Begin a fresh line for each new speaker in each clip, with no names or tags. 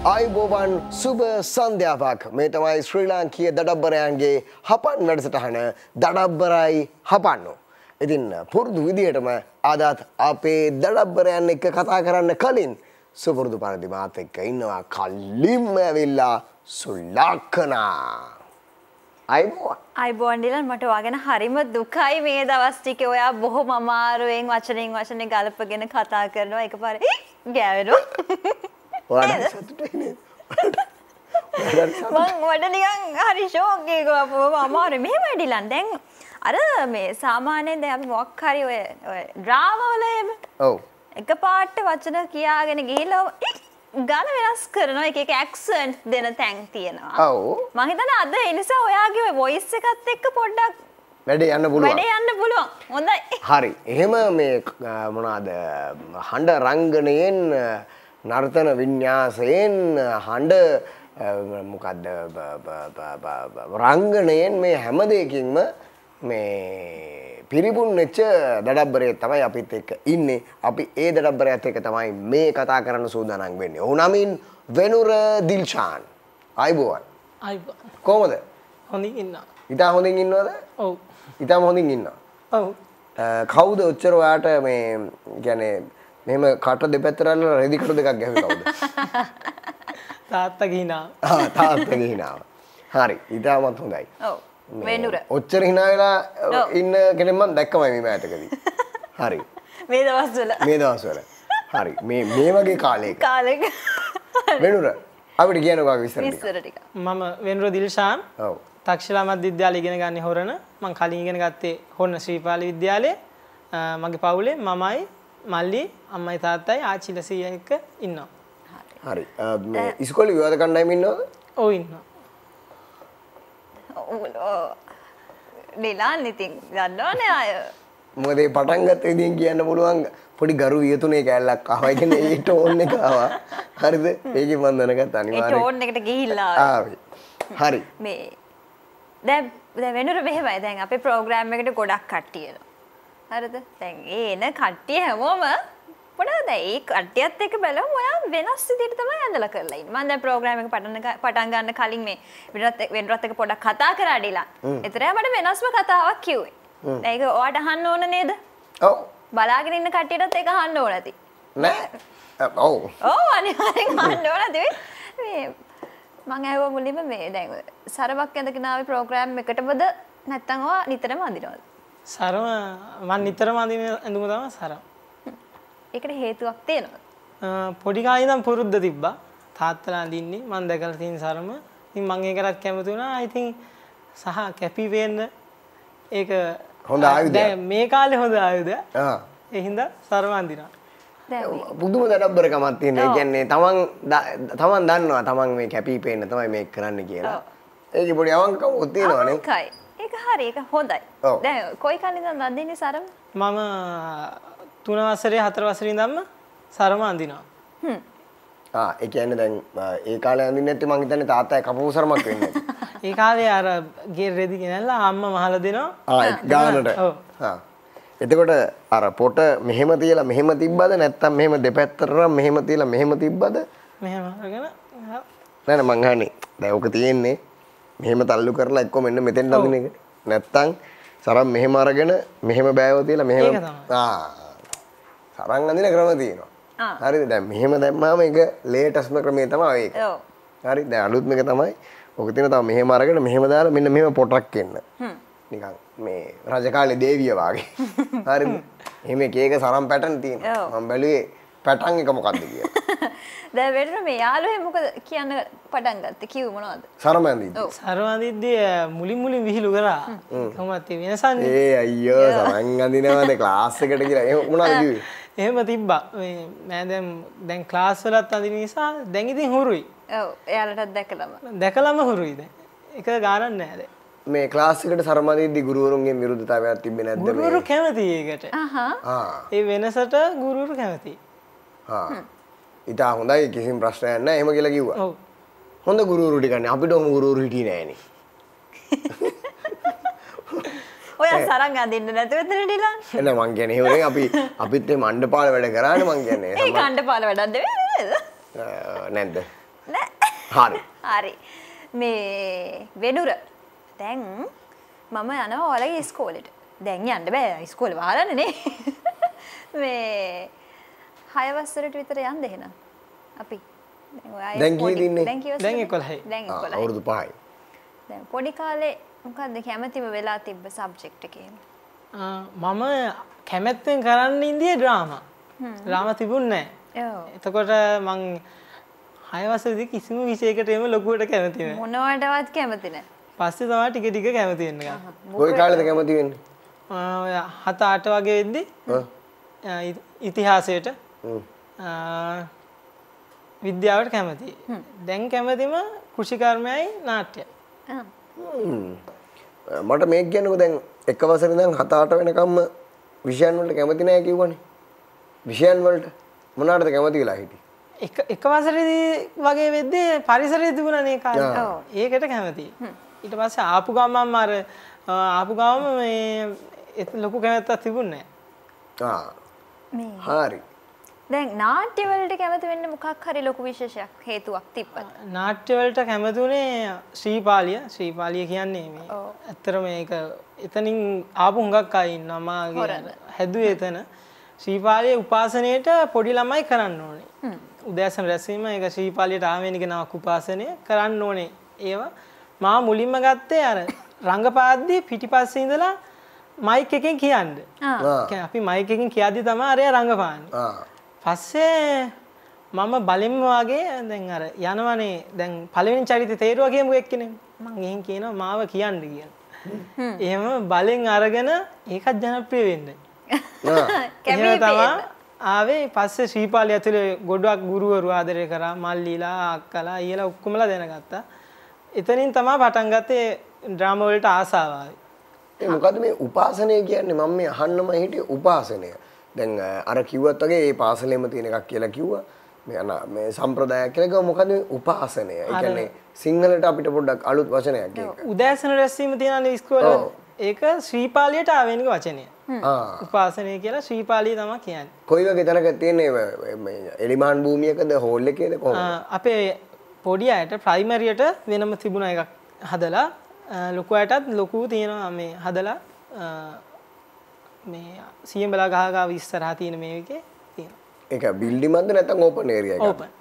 ආයුබෝවන් සුබ සන්ධ්‍යාවක් මේ තමයි ශ්‍රී ලාංකීය දඩබ්බරයන්ගේ හපන් වැඩසටහන දඩබ්බරයි හපන්නු. ඉතින් පුරුදු විදියටම අදත් අපේ දඩබ්බරයන් එක්ක කතා කරන්න කලින් සුපුරුදු පරිදි මාත් එක්ක ඉන්නවා කලින්ම ඇවිල්ලා සුලක්ෂණා.
අයිබෝන් ඩිලන් මට ඔයාගෙන හරිම දුකයි මේ දවස් ටිකේ ඔයා බොහොම අමාරුවෙන් වචනෙන් ගලපගෙන කතා කරනවා එකපාරේ ගෑවෙනවා.
ඔයාලා සතුටු වෙන්නේ.
මම වඩ නිකන් හරි ෂෝක් එකක් ආපුවම අමාරුයි මෙහෙමයි ඩිලන් දැන් අර මේ සාමාන්‍යයෙන් දැන් අපි මොකක් හරි ඔය ඩ්‍රාමා වල එහෙම
ඔව්
එකපාරට වචන කියාගෙන ගිහිල්ලා ගාන වෙනස් කරනවා එක ඇක්සන්ට් දෙන තැන් තියෙනවා.
ඔව්
මම හිතන්නේ අද ඒ නිසා ඔයාගේ ඔය වොයිස් එකත් එක්ක පොඩ්ඩක්
වැඩේ යන්න පුළුවන්.
හොඳයි.
හරි. එහෙම මේ මොනවාද හඬ රංගනයෙන් නර්තන වින්‍යාසයෙන් හඬ මොකද්ද රංගනයෙන් මේ හැම දෙයකින්ම මේ පිරිපුන් වෙච්ච දඩබ්බරේ තමයි අපිත් එක්ක ඉන්නේ. අපි ඒ දඩබ්බරයත් එක්ක තමයි මේ කතා කරන්න සූදානම් වෙන්නේ. ඔහු නමින් වෙනුර දිල්ෂාන්. ආයිබෝවන්.
ආයිබෝවන්.
කොහමද?
හොඳින් ඉන්නවා.
ඉතා හොඳින් ඉන්නවද?
ඔව්.
ඉතාම හොඳින් ඉන්නවා.
ඔව්.
කවුද ඔච්චර ඔයාට මේ කියන්නේ මෙහෙම කට දෙපැත්තට අල්ලලා රෙදි කටු දෙකක් ගැහුවේ කවුද?
තාත්තා ගිහිනාව.
තාත්තා ගිහිනාව. හරි. ඉතාමත් හොඳයි.
ඔව්. වෙනුර.
ඔච්චර hina වෙලා ඉන්න කෙනෙක් මම දැක්කමයි මේ මෑතකදී. හරි.
මේ දවස්වල.
හරි. මේ වගේ කාලයක. වෙනුර අපිට කියන්නකෝ විස්තර ටික.
මම වෙනුර දිල්ෂාන්.
ඔව්.
තක්ෂිලා මධ්‍ය විද්‍යාලය ඉගෙන ගන්නේ හොරණ. මම කලින් ඉගෙන ගත්තේ හොරණ ශ්‍රීපාලි විද්‍යාලයේ. මගේ පවුලේ මමයි මල්ලි අම්මයි තාත්තයි ආච්චිලා සීයා එක්ක ඉන්නවා.
හරි. මේ ඉස්කෝලේ විවාද කණ්ඩායම ඉන්නවද?
ඔව් ඉන්නවා.
ඩිලන් ඉතින් දන්නවනේ අය.
මොකද මේ පටන් ගත්ත විදිහෙන් කියන්න පුළුවන් පොඩි ගරු වියතුනේ කැලලක් ආවා. ඒ කියන්නේ ඒ ටෝන් එක ආවා. හරිද? ඒකෙන් මම දැනගත්ත අනිවාර්යයෙන්.
ඒ ටෝන් එකට ගිහිල්ලා
ආවේ. හරි.
මේ දැන් වෙනුර මෙහෙමයි දැන් අපේ ප්‍රෝග්‍රෑම් එකට ගොඩක් කට්ටිය එනවා. හරිද? දැන් ඒ එන කට්ටිය හැමෝම මොනවද ඒ කට්ටියත් එක්ක බලමු ඔයා වෙනස් විදිහට තමයි ඇඳලා කරලා ඉන්නේ. මම දැන් ප්‍රෝග්‍රෑම් එක පටන් ගන්න කලින් මේ වෙනුරත් එක්ක පොඩ්ඩක් කතා කරා ඩිලන්. ඒතරේ මට වෙනස්ම කතාවක් කිව්වේ. දැන් ඒක ඔයාට අහන්න ඕන නේද?
ඔව්.
බලාගෙන ඉන්න කට්ටියටත් ඒක අහන්න ඕන ඇති.
නෑ. ඔව්.
ඔව් අනිවාර්යෙන් අහන්න ඕන ඇති. මේ මම ඇහුවා මුලින්ම මේ දැන් සරවක් ඇඳගෙන ආවේ ප්‍රෝග්‍රෑම් එකටමද නැත්නම් ඔයා නිතරම අඳිනවද?
සරම මම නිතරම අඳින ඇඳුම තමයි සරම.
ඒකට හේතුවක් තියෙනවද?
පොඩි කාලේ ඉඳන් පුරුද්ද තිබ්බා. තාත්තලා අඳින්නේ මම දැකලා තියෙන සරම. ඉතින් මම ඒකටත් කැමති වුණා. ඉතින් සහ කැපි වෙන්න ඒක
හොඳ ආයුධයක්.
දැන් මේ කාලේ හොඳ ආයුධයක්. ඒ හින්දා සරම අඳිනවා.
පුදුම දඩබ්බරකමක් තියෙන. ඒ කියන්නේ තමන් දන්නවා තමන් මේ කැපී පේන්න තමයි මේක කරන්න කියලා. ඒකේ පොඩි අවංකමක් තියෙනවනේ.
අවංකයි. ඒක හරි ඒක හොඳයි. දැන් කොයි කාලේ ඉඳන්ද අඳින්නේ සරම?
මම 3 වසරේ 4 වසරේ ඉඳන්ම සරම අඳිනවා.
ඒ කියන්නේ දැන් ඒ කාලේ අඳින්නේ නැත්නම් මං හිතන්නේ තාත්තා කපපු සරමක් වෙන්නේ.
ඒ කාලේ අර ගේ රෙදි ගෙනල්ලා අම්මා මහලා දෙනවා.
ගානට. එතකොට අර පොට මෙහෙම තියලා මෙහෙම තිබ්බද නැත්නම් මෙහෙම දෙපැත්තට මෙහෙම තියලා මෙහෙම තිබ්බද?
මෙහෙම අරගෙන
නෑ මං අහන්නේ. දැන් ඔක තියෙන්නේ මෙහෙම තල්ලු කරලා එක්ක මෙන්න මෙතෙන් අඳින එක. නැත්නම් සරම් මෙහෙම අරගෙන මෙහෙම බෑව තියලා මෙහෙම සරන් අඳින ක්‍රම තියෙනවා. හරිද? දැන් මෙහෙම දැම්මාම ඒක ලේටස්ට්ම ක්‍රමය තමයි ඒක. ඔව්. හරි. දැන් අලුත්ම එක තමයි ඔක තියෙන තව මෙහෙම අරගෙන මෙහෙම දාලා මෙන්න මෙහෙම පොටක් එන්න. නිකන් මේ රජ කාලේ දේවිය වාගේ. හරිද? එහෙම එක සරම් පැටර්න් තියෙනවා. මම බැලුවේ පැටර්න් එක මොකක්ද කියලා.
දැන් වෙන්න මේ යාළුවේ මොකද කියන්න පටන් ගත්තේ කිව්ව මොනවද?
සරම අඳිද්දි.
සරම අඳිද්දි මුලින් විහිළු කරා. කොහොමද ඒ වෙනසන්නේ?
ඒ අයියෝ සරන් අඳිනවද ක්ලාස් එකට කියලා. එහෙම මොනවද කිව්වේ?
එහෙම තිබ්බා. මේ මම දැන් ක්ලාස් වලත් අඳින නිසා දැන් ඉතින් හුරුයි.
ඔව් එයාලටත්
දැකලම හුරුයි දැන්. ඒක ගානක් නැහැ දැන්.
මේ ක්ලාස් එකට සරම අඳිද්දි ගුරුවරුන්ගෙන් විරුද්ධතාවයක් තිබ්බේ නැද්ද මේ?
ගුරුවරු කැමතියි ඒකට. ඒ වෙනසට ගුරුවරු කැමතියි.
ඉතා හොඳයි කිසිම ප්‍රශ්නයක් නැහැ එහෙම කියලා කිව්වා.
ඔව්.
හොඳ ගුරුවරු ටිකනේ අපිට ඔහොම ගුරුවරු හිටියේ නෑනේ.
ඔයා සරන් අඳින්න නැතුව එතන ඩිලන්.
එන්න මං කියන්නේ එහෙම නෙවෙයි අපිත් මේ මණ්ඩපාල වැඩ කරානේ මං කියන්නේ.
ඒ මණ්ඩපාල වැඩක්ද නේද?
නැද්ද?
නෑ
හරි.
හරි. මේ වෙනුර දැන් මම යනවා ඔයාලගේ ඉස්කෝලේට. දැන් යන්න බෑ ඉස්කෝලේ වහලානේ නේ. මේ 6 වසරට විතර යන්න එහෙනම්. අපි
දැන් කීයද ඉන්නේ?
දැන් කී
දැන්
වසරද?
11යි.
දැන් 11යි.
අවුරුදු 5යි.
දැන් පොඩි කාලේ මොකද්ද කැමතිම වෙලා තිබ්බ සබ්ජෙක්ට් එකේ?
මම කැමැත්තෙන් කරන්න ඉන්දියේ ඩ්‍රාමා. ඩ්‍රාමා තිබුණේ නැහැ.
ඔව්.
එතකොට මං 6 වසරේදී කිසිම විෂයකට එම ලොකුවට කැමති නැහැ.
මොනවටවත් කැමති නැහැ.
පස්සේ තමයි ටික ටික කැමති වෙන්න ගත්තා.
කොයි කාලෙද කැමති වෙන්නේ?
ඔය 7-8 වගේ වෙද්දි ඉතිහාසයට විද්‍යාවට කැමතියි. දැන් කැමතිම කෘෂිකර්මයයි නාට්‍යයි.
මට මේක කියන්නකෝ දැන් එක වසරේ ඉඳන් 7-8 වෙනකම්ම විෂයන් වලට කැමති නැහැ කිව්වනේ. විෂයන් වලට මොනවාටද කැමති වෙලා හිටියේ?
එක වසරේදී වගේ වෙද්දී පරිසරය තිබුණානේ කාලේ.
ඔව්.
ඒකට කැමතියි. ඊට පස්සේ ආපු ගමන්ම ආපු ගමම මේ ලොකු කැමැත්තක් තිබුණේ නැහැ.
මේ
හරි.
දැන් නාට්‍ය වලට කැමති වෙන්න මොකක් හරි ලොකු විශේෂයක් හේතුවක් තිබ්බද?
නාට්‍ය වලට කැමතුනේ ශ්‍රීපාලිය. ශ්‍රීපාලිය කියන්නේ මේ ඇත්තට මේක එතනින් ආපු හුඟක් අය ඉන්නවා මාගේ හැදුවේ එතන. ශ්‍රීපාලියේ උපාසනයේට පොඩි ළමයි කරන්න ඕනේ. උදෑසන රැස්වීම ඒක ශ්‍රීපාලියට ආවෙනික නමක් උපාසනය කරන්න ඕනේ. ඒවා මා මුලින්ම ගත්තේ අර රංගපාද්දී පිටිපස්සේ ඉඳලා මයික් එකෙන් කියන්න. අපි මයික් එකෙන් කියද්දි තමයි අරයා රංගපාන්නේ. පස්සේ මම බලෙන්ම වගේ දැන් අර යනවනේ දැන් පළවෙනි චරිතේ තේරුවා කියමු එක්කනේ. මම එහෙන් කියනවා මාව කියන්න කියලා. එහෙම බලෙන් අරගෙන ඒකත් ජනප්‍රිය වෙන්නේ. එහෙම තමයි ආවේ. පස්සේ ශ්‍රීපාලිය ඇතුලේ ගොඩක් ගුරුවරු ආදරය කරා. මල්ලිලා අක්කලා ඊයලා ඔක්කොමලා දැනගත්තා. එතනින් තමයි පටන් ගත්තේ ඩ්‍රාමා වලට ආසාව ආවේ.
ඒ මොකද්ද මේ උපාසනය කියන්නේ? මම මේ අහන්නම හිටියේ උපාසනය. දැන් අර කිව්වත් වගේ මේ පාසලෙම තියෙන එකක් කියලා කිව්වා. මේ සම්ප්‍රදායක් කියලා කිව්වා. මොකද්ද මේ උපාසනය? ඒ කියන්නේ සිංහලට අපිට පොඩ්ඩක් අලුත් වචනයක් ඒක.
උදෑසන රැස්වීම තියෙනනේ ඉස්කෝලේ. ඒක ශ්‍රීපාලියට ආවෙනික වචනය. උපාසනය කියලා ශ්‍රීපාලිය තමයි කියන්නේ.
කොයි වගේ තැනක තියෙන්නේ මේ එලිමාන් භූමියකද හෝල් එකේද කොහොමද?
අපේ පොඩි අයට ප්‍රයිමරියට වෙනම තිබුණා එකක් හදලා ලොකු අයටත් ලොකු තියෙනවා මේ හදලා මේ සියඹලා ගහගාව ඉස්සරහා තියෙන මේ එකේ තියෙනවා. ඒක
බිල්ඩින් මන්ද නැත්නම් ඕපන් ඒරියා එකක්ද?
ඕපන්.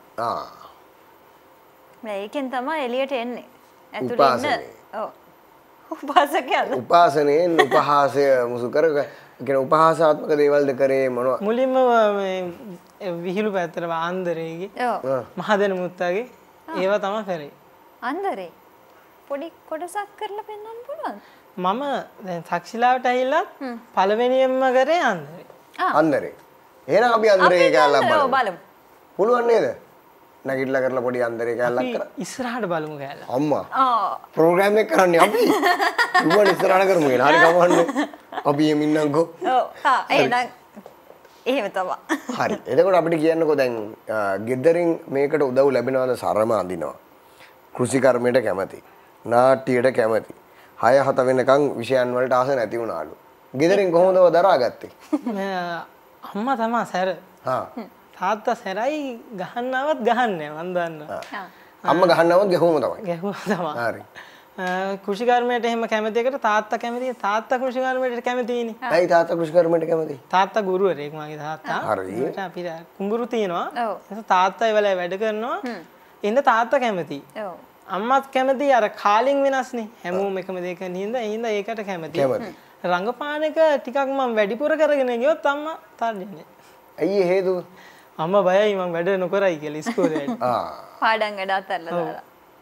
මේකෙන් තමයි එළියට එන්නේ. ඇතුළේ ඉන්න. ඔව්. උපාසකයන්ද?
උපාසනයෙන් උපහාසය මුසු කර කියන උපහාසාත්මක දේවල්ද කරේ මොනවා?
මුලින්ම මේ විහිළු පැත්තට ආන්දරේගේ මහදෙන මුත්තගේ ඒවා තමයි කරේ.
ආන්දරේ පොඩි කොටසක් කරලා පෙන්වන්න පුළුවන්ද?
මම දැන් තක්ෂිලාවට ඇවිල්ලා පළවෙනියෙන්ම කරේ ආන්දරේ.
ආන්දරේ. එහෙනම් අපි ආන්දරේ කැලක්
බලමු.
පුළුවන් නේද? නැගිටලා කරලා පොඩි ආන්දරේ කැලක් කරා.
ඉස්සරහට බලමු කැලක්.
අම්මා. ප්‍රෝග්‍රෑම් එක කරන්නේ අපි. ඉුවන් ඉස්සරහට කරමු කියලා. හරි ගමන්නේ. අපි එමින්නම්කෝ.
ඔව්. එහෙනම් එහෙම තමයි.
හරි. එතකොට අපිට කියන්නකෝ දැන් ගෙදරින් මේකට උදව් ලැබෙනවද? සරම අඳිනවා. කෘෂිකර්මයට කැමති. නාට්‍යයට කැමති. 6-7 වෙනකන් විෂයන් වලට ආස නැති වුණාලු. ගෙදරින් කොහොමද දරාගත්තේ?
අම්මා තමයි සැර. තාත්තා සැරයි ගහන්නවත් ගහන්නේ මන් දන්නවා.
අම්මා ගහන්නවත් ගැහුවම තමයි.
ගැහුවා තමයි.
හරි.
කෘෂිකර්මයට එහෙම කැමති එකට තාත්තා කැමතියි. තාත්තා කෘෂිකර්මයට කැමතියිනේ.
ඇයි තාත්තා කෘෂිකර්මයට කැමති?
තාත්තා ගුරුවරයෙක් මගේ තාත්තා.
හරි.
අපිට කුඹුරු තියෙනවා. ඒක තාත්තා ඒ වෙලාවේ වැඩ කරනවා. ඉන්න තාත්තා කැමතියි.
ඔව්.
අම්මත් කැමතියි අර කාලෙන් වෙනස්නේ. හැමෝම එකම දෙයක නින්ද එහෙනම් ඒකට කැමතියි. රංගපාන එක ටිකක් මම වැඩිපුර කරගෙන ගියොත් අම්මා තාඩන්නේ.
ඇයි ඒ හේතුව?
අම්මා බයයි මම වැඩ නොකරයි කියලා ඉස්කෝලේ.
පාඩම් වැඩ අතල්ලා දාලා.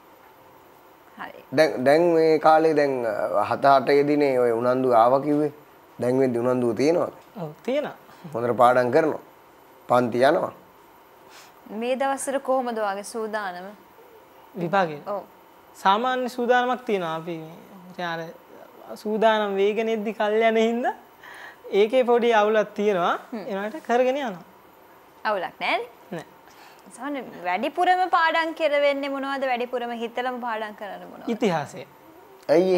හරි.
දැන් මේ කාලේ දැන් 7-8 දිනේ ඔය උනන්දු ආවා කිව්වේ. දැන් වෙද්දි උනන්දුව තියෙනවද?
ඔව් තියෙනවා.
හොඳට පාඩම් කරනවා. පන්ති යනවා.
මේ දවස්වල කොහොමද ඔයගේ සූදානම?
විභාගේ.
ඔව්.
සාමාන්‍ය සූදානමක් තියෙනවා අපි අර සූදානම් වේගනෙද්දි කල් යන හින්දා ඒකේ පොඩි අවුලක් තියෙනවා. ඒනකට කරගෙන යනවා.
අවුලක් නැහැනේ?
නෑ.
සමහර වැඩිපුරම පාඩම් කරවෙන්නේ මොනවද? වැඩිපුරම හිතලම පාඩම් කරන්න මොනවද?
ඉතිහාසය.
ඇයි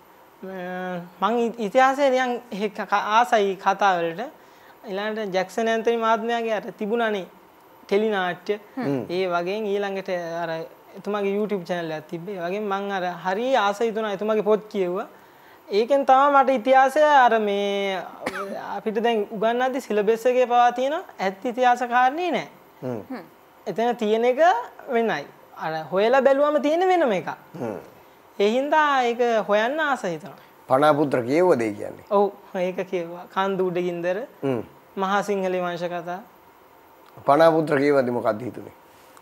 මං ඉතිහාසය නිකන් ආසයි කතා වලට. ඊළඟට ජැක්සන් ඇන්තනි මහත්මයාගේ අර තිබුණානේ ටෙලි නාට්‍ය. ඒ වගේන් ඊළඟට අර එතුමාගේ YouTube channel එකක් තිබ්බේ. ඒ වගේම මම අර හරි ආසයි තුනා එතුමාගේ පොත් කියෙව්වා. ඒකෙන් තමයි මට ඉතිහාසය අර මේ අපිට දැන් උගන්වද්දි සිලබස් එකේ පවා තියෙන ඇත්ත ඉතිහාස කාරණේ නෑ. එතන තියෙන එක වෙනයි. අර හොයලා බැලුවම තියෙන වෙනම එකක්. ඒ හින්දා ඒක හොයන්න ආසයි හිතනවා.
පනාපුත්‍ර කියවද ඒ කියන්නේ?
ඔව් ඒක කියුවා. කන්ද උඩගින්දර. මහා සිංහලේ වංශ කතා.
පනාපුත්‍ර කියවද්දි මොකක්ද හිතුනේ?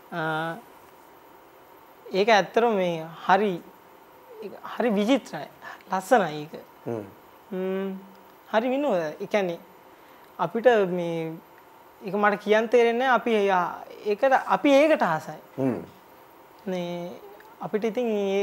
ඒක ඇත්තටම මේ හරි විචිත්‍රයි. ලස්සනයි ඒක. හරි විනෝදයි. ඒ කියන්නේ අපිට මේ ඒක මට කියන්න තේරෙන්නේ අපි ඒකට ආසයි. නේ අපිට ඉතින්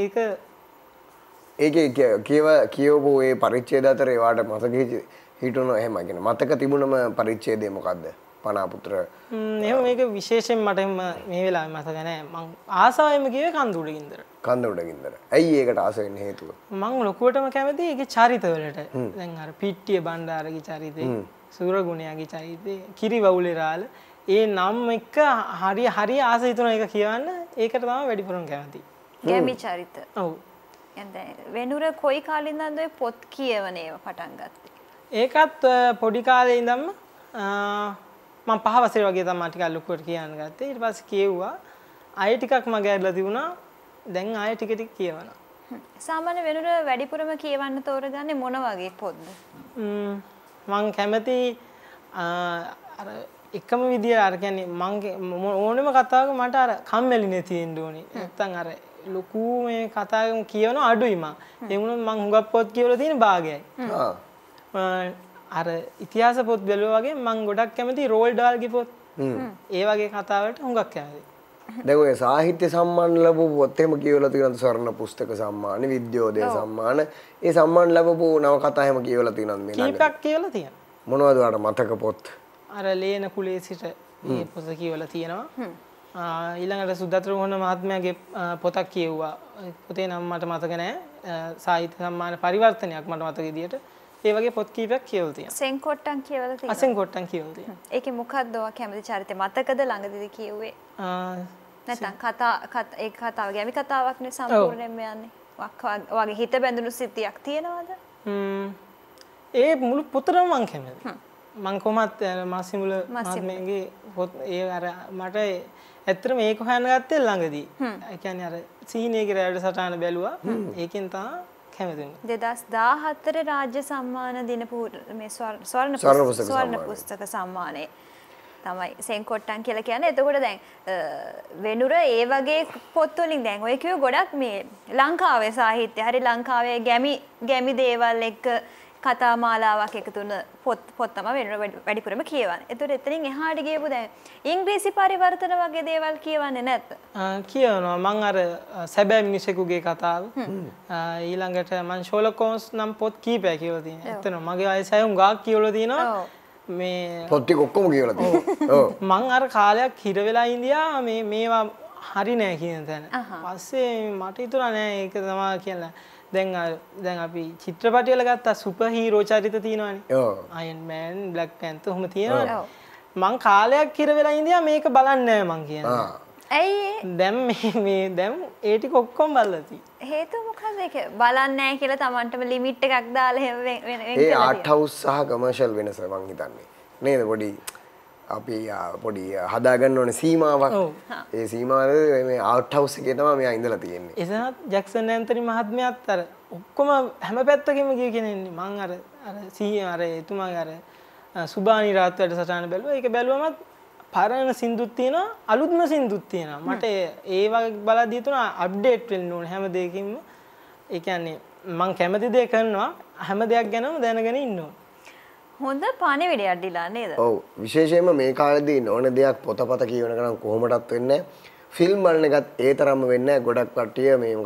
ඒකේ කියවපු ඒ පරිච්ඡේද අතර ඒවට මතකෙ හිටුණා එහෙම කියන මතක තිබුණම පරිච්ඡේදය මොකද්ද? පනාපුත්‍ර
එහෙම මේක විශේෂයෙන් මට මේ වෙලාවේ මතක නැහැ. මං ආසාවෙම කිව්වේ කන්ද උඩගින්දර.
කන්ද උඩගින්දර. ඇයි ඒකට ආස වෙන්න හේතුව?
මං ලොකුවටම කැමති ඒකේ චරිතවලට. දැන් අර පිට්ටිය බණ්ඩාරගේ චරිතේ, සූරගුණයාගේ චරිතේ, කිරිවවුලේරාල ඒ නම් එක හරි ආස හිතුන එක කියවන්න ඒකට තමයි වැඩිපුරම කැමති.
ගැමි චරිත.
ඔව්.
දැන් වෙනුර කොයි කාලේ ඉඳන්ද ඔය පොත් කියවන ඒවා පටන් ගත්තේ?
ඒකත් පොඩි කාලේ ඉඳන්ම මම 5 වසරේ වගේ තමයි ටිකක් ලොකුවට කියන්න ගත්තේ. ඊට පස්සේ කියෙව්වා. අය ටිකක් මගේ ඇරලා තිබුණා. දැන් ආයෙ ටික කියවනවා.
සාමාන්‍ය වෙනුර වැඩිපුරම කියවන්න තෝරගන්නේ මොන වගේ පොත්ද?
මං කැමති අර එකම විදිය අර කියන්නේ මං ඕනෙම කතාවක මට අර කම්මැලි නැති වෙන්න ඕනේ. නැත්තම් අර ලොකු මේ කතාවකම කියවන අඩුයි මං. ඒ වුණොත් මං හුඟක් පොත් කියවලා තියෙන භාගයයි. අර ඉතිහාස පොත් බැලුවා වගේ මං ගොඩක් කැමති රෝල්ඩ් ඩාල්ගේ පොත්. ඒ වගේ කතාවලට හුඟක් කැමතියි.
දැන් ඔය සාහිත්‍ය සම්මාන ලැබපු පොත් එහෙම කියවලා තියෙනවද? ස්වර්ණ පුස්තක සම්මාන, විද්‍යෝදය සම්මාන. ඒ සම්මාන ලැබපු නවකතා එහෙම කියවලා තියෙනවද මේ ළඟ?
කීපයක් කියවලා තියෙනවා.
මොනවද ඔයාලට මතක පොත්?
අර ලේන කුලේ සිට මේ පොත කියවලා තියෙනවා. ඊළඟට සුදත් රෝහණ මහත්මයාගේ පොතක් කියවුවා. පොතේ නම මට මතක නැහැ. සාහිත්‍ය සම්මාන පරිවර්තනයක් මට මතක විදියට. ඒ වගේ පොත් කීපයක් කියවලා තියෙනවා.
සෙන්කොට්ටන් කියවලා තියෙනවා.
සෙන්කොට්ටන් කියවලා තියෙනවා.
ඒකේ මොකක්ද ඔයා කැමති චරිතය? මතකද ළඟදීද කියුවේ? නැත්නම් ඒ කතාව ගැමි කතාවක් නේ සම්පූර්ණයෙන්ම යන්නේ. ඔයාගේ හිත බැඳුණු සිද්ධියක් තියෙනවද?
ඒ මුළු පොතම මං කැමතියි. මං කොහොමත් මාසිමුල මහත්මයාගේ පොත් ඒ අර මට ඇත්තටම මේක හොයන්න ගත්තේ ළඟදී. ඒ කියන්නේ අර සීනේගේ රැවඩ සටහන බැලුවා. ඒකෙන් තමයි කැමති වුණේ.
2014 රාජ්‍ය සම්මාන දින මේ ස්වර්ණ පුස්තක සම්මානයේ තමයි සෙන්කොට්ටන් කියලා කියන්නේ. එතකොට දැන් වෙනුර ඒ වගේ පොත් වලින් දැන් ඔය කිව්ව ගොඩක් මේ ලංකාවේ සාහිත්‍ය හරි ලංකාවේ ගැමි දේවල් එක්ක කතා මාලාවක් එකතු වෙන පොත් තමයි වෙනුර වැඩිපුරම කියවන්නේ. එතකොට එතනින් එහාට ගියපු දැන් ඉංග්‍රීසි පරිවර්තන වගේ දේවල් කියවන්නේ නැද්ද?
කියවනවා. මං අර සැබෑ මිනිසෙකුගේ කතාව ඊළඟට මං ෂර්ලොක් හෝම්ස් නම් පොත් කීපයක් කියවලා තියෙනවා. ඇත්තටම මගේ වයසයි උඟාක් කියවලා තියෙනවා. මේ
පොත් ටික ඔක්කොම කියවලා තියෙනවා. ඔව්.
මං අර කාලයක් හිර වෙලා ඉඳියා මේවා හරි නෑ කියන තැන. පස්සේ මට හිතුණා නෑ ඒක තමයි කියලා. දැන් අපි චිත්‍රපටි වල ගත්තා සුපර් හීරෝ චරිත තියෙනවානේ. ඔව්. අයන් මෑන්, බ්ලැක් පැන්තර් ඔහොම තියෙනවා. මං කාලයක් හිර වෙලා ඉඳියා මේක බලන්නේ නෑ මං කියන්නේ.
ඇයි
දැන් දැන් ඒ ටික ඔක්කොම බලලා තියෙන්නේ.
හේතුව මොකද ඒක බලන්නේ නැහැ කියලා Tamanටම ලිමිට් එකක් දාලා එහෙම
ඒ ආර්ට් හවුස් සහ කමර්ෂල් වෙනස මං හිතන්නේ. නේද පොඩි අපි පොඩි හදාගන්න ඕනේ සීමාවක්. ඒ සීමාව මේ ආර්ට් හවුස් එකේ තමයි මෙයා ඉඳලා තියෙන්නේ.
එසනත් ජැක්සන් ඇන්තනි මහත්මයාත් අර ඔක්කොම හැම පැත්තකින්ම ගිය කෙනෙක් නේ. මං අර එතුමාගේ අර සුබානි රාත් වැඩසටහන බැලුවා. ඒක බැලුවම පරණ සින්දුත් තියෙනවා අලුත්ම සින්දුත් තියෙනවා. මට ඒ වගේ බලද්දී තුන අප්ඩේට් වෙන්න ඕනේ හැම දෙයකින්ම. ඒ කියන්නේ මං කැමති දේ කරනවා හැම දෙයක් ගැනම දැනගෙන ඉන්න ඕනේ.
හොඳ පණිවිඩයක් දීලා නේද?
ඔව් විශේෂයෙන්ම මේ කාලේදී ඕන දෙයක් පොතපත කියවන ගමන් කොහොමදත් වෙන්නේ ෆිල්ම් බලන එකත් ඒ තරම්ම වෙන්නේ නැහැ. ගොඩක් කට්ටිය මේ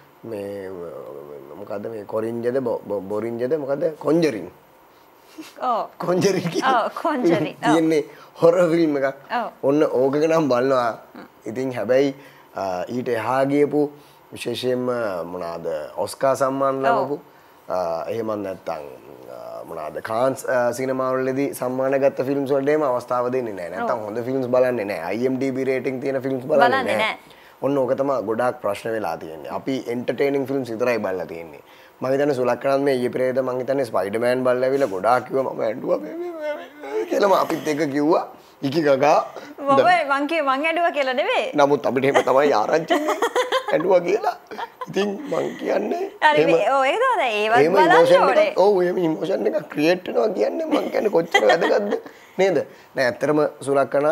මොකද්ද මේ කොරින්ජද බොරින්ජද මොකද්ද කොන්ජරින්.
ඔව්
කොන්ජරින්
කොන්ජරින්
කියන්නේ හොරර් ෆිල්ම් එකක්. ඔන්න ඕකක නම් බලනවා. ඉතින් හැබැයි ඊට එහා ගියපු විශේෂයෙන්ම මොනවාද ඔස්කා සම්මාන ලැබපු එහෙම නැත්නම් මොනවාද කාන්ස් සිනමාවලදී සම්මාන ගත්ත ෆිල්ම්ස් වලට එහෙම අවස්ථාව දෙන්නේ නැහැ. නැත්නම් හොඳ ෆිල්ම්ස් බලන්නේ නැහැ. IMDb රේටින් තියෙන ෆිල්ම්ස් බලන්නේ නැහැ. ඔන්න ඕක තමයි ගොඩාක් ප්‍රශ්න වෙලා තියෙන්නේ. අපි එන්ටර්ටේනින් ෆිල්ම්ස් විතරයි බලලා තියෙන්නේ. මම හිතන්නේ සුලක්කනත් මේ ඊයේ පෙරේද මම හිතන්නේ ස්පයිඩර්මෑන් බලලා ඇවිල්ලා ගොඩාක් කිව්වා මම ඇඬුවා කියලා අපිත් එක කිව්වා. ඉකි ගගා
මං ඇඬුවා කියලා නෙවෙයි.
නමුත් අපිට එහෙම තමයි ආරංචි ඇඬුවා කියලා. ඉතින් මං කියන්නේ
හරි ඔය ඒකද ඒවත් බලන්න ඕනේ.
ඔව් එහෙම ඉමෝෂන් එක ක්‍රියේට් වෙනවා කියන්නේ මං කියන්නේ කොච්චර වැදගත්ද නේද? නෑ ඇත්තටම සුලක්කන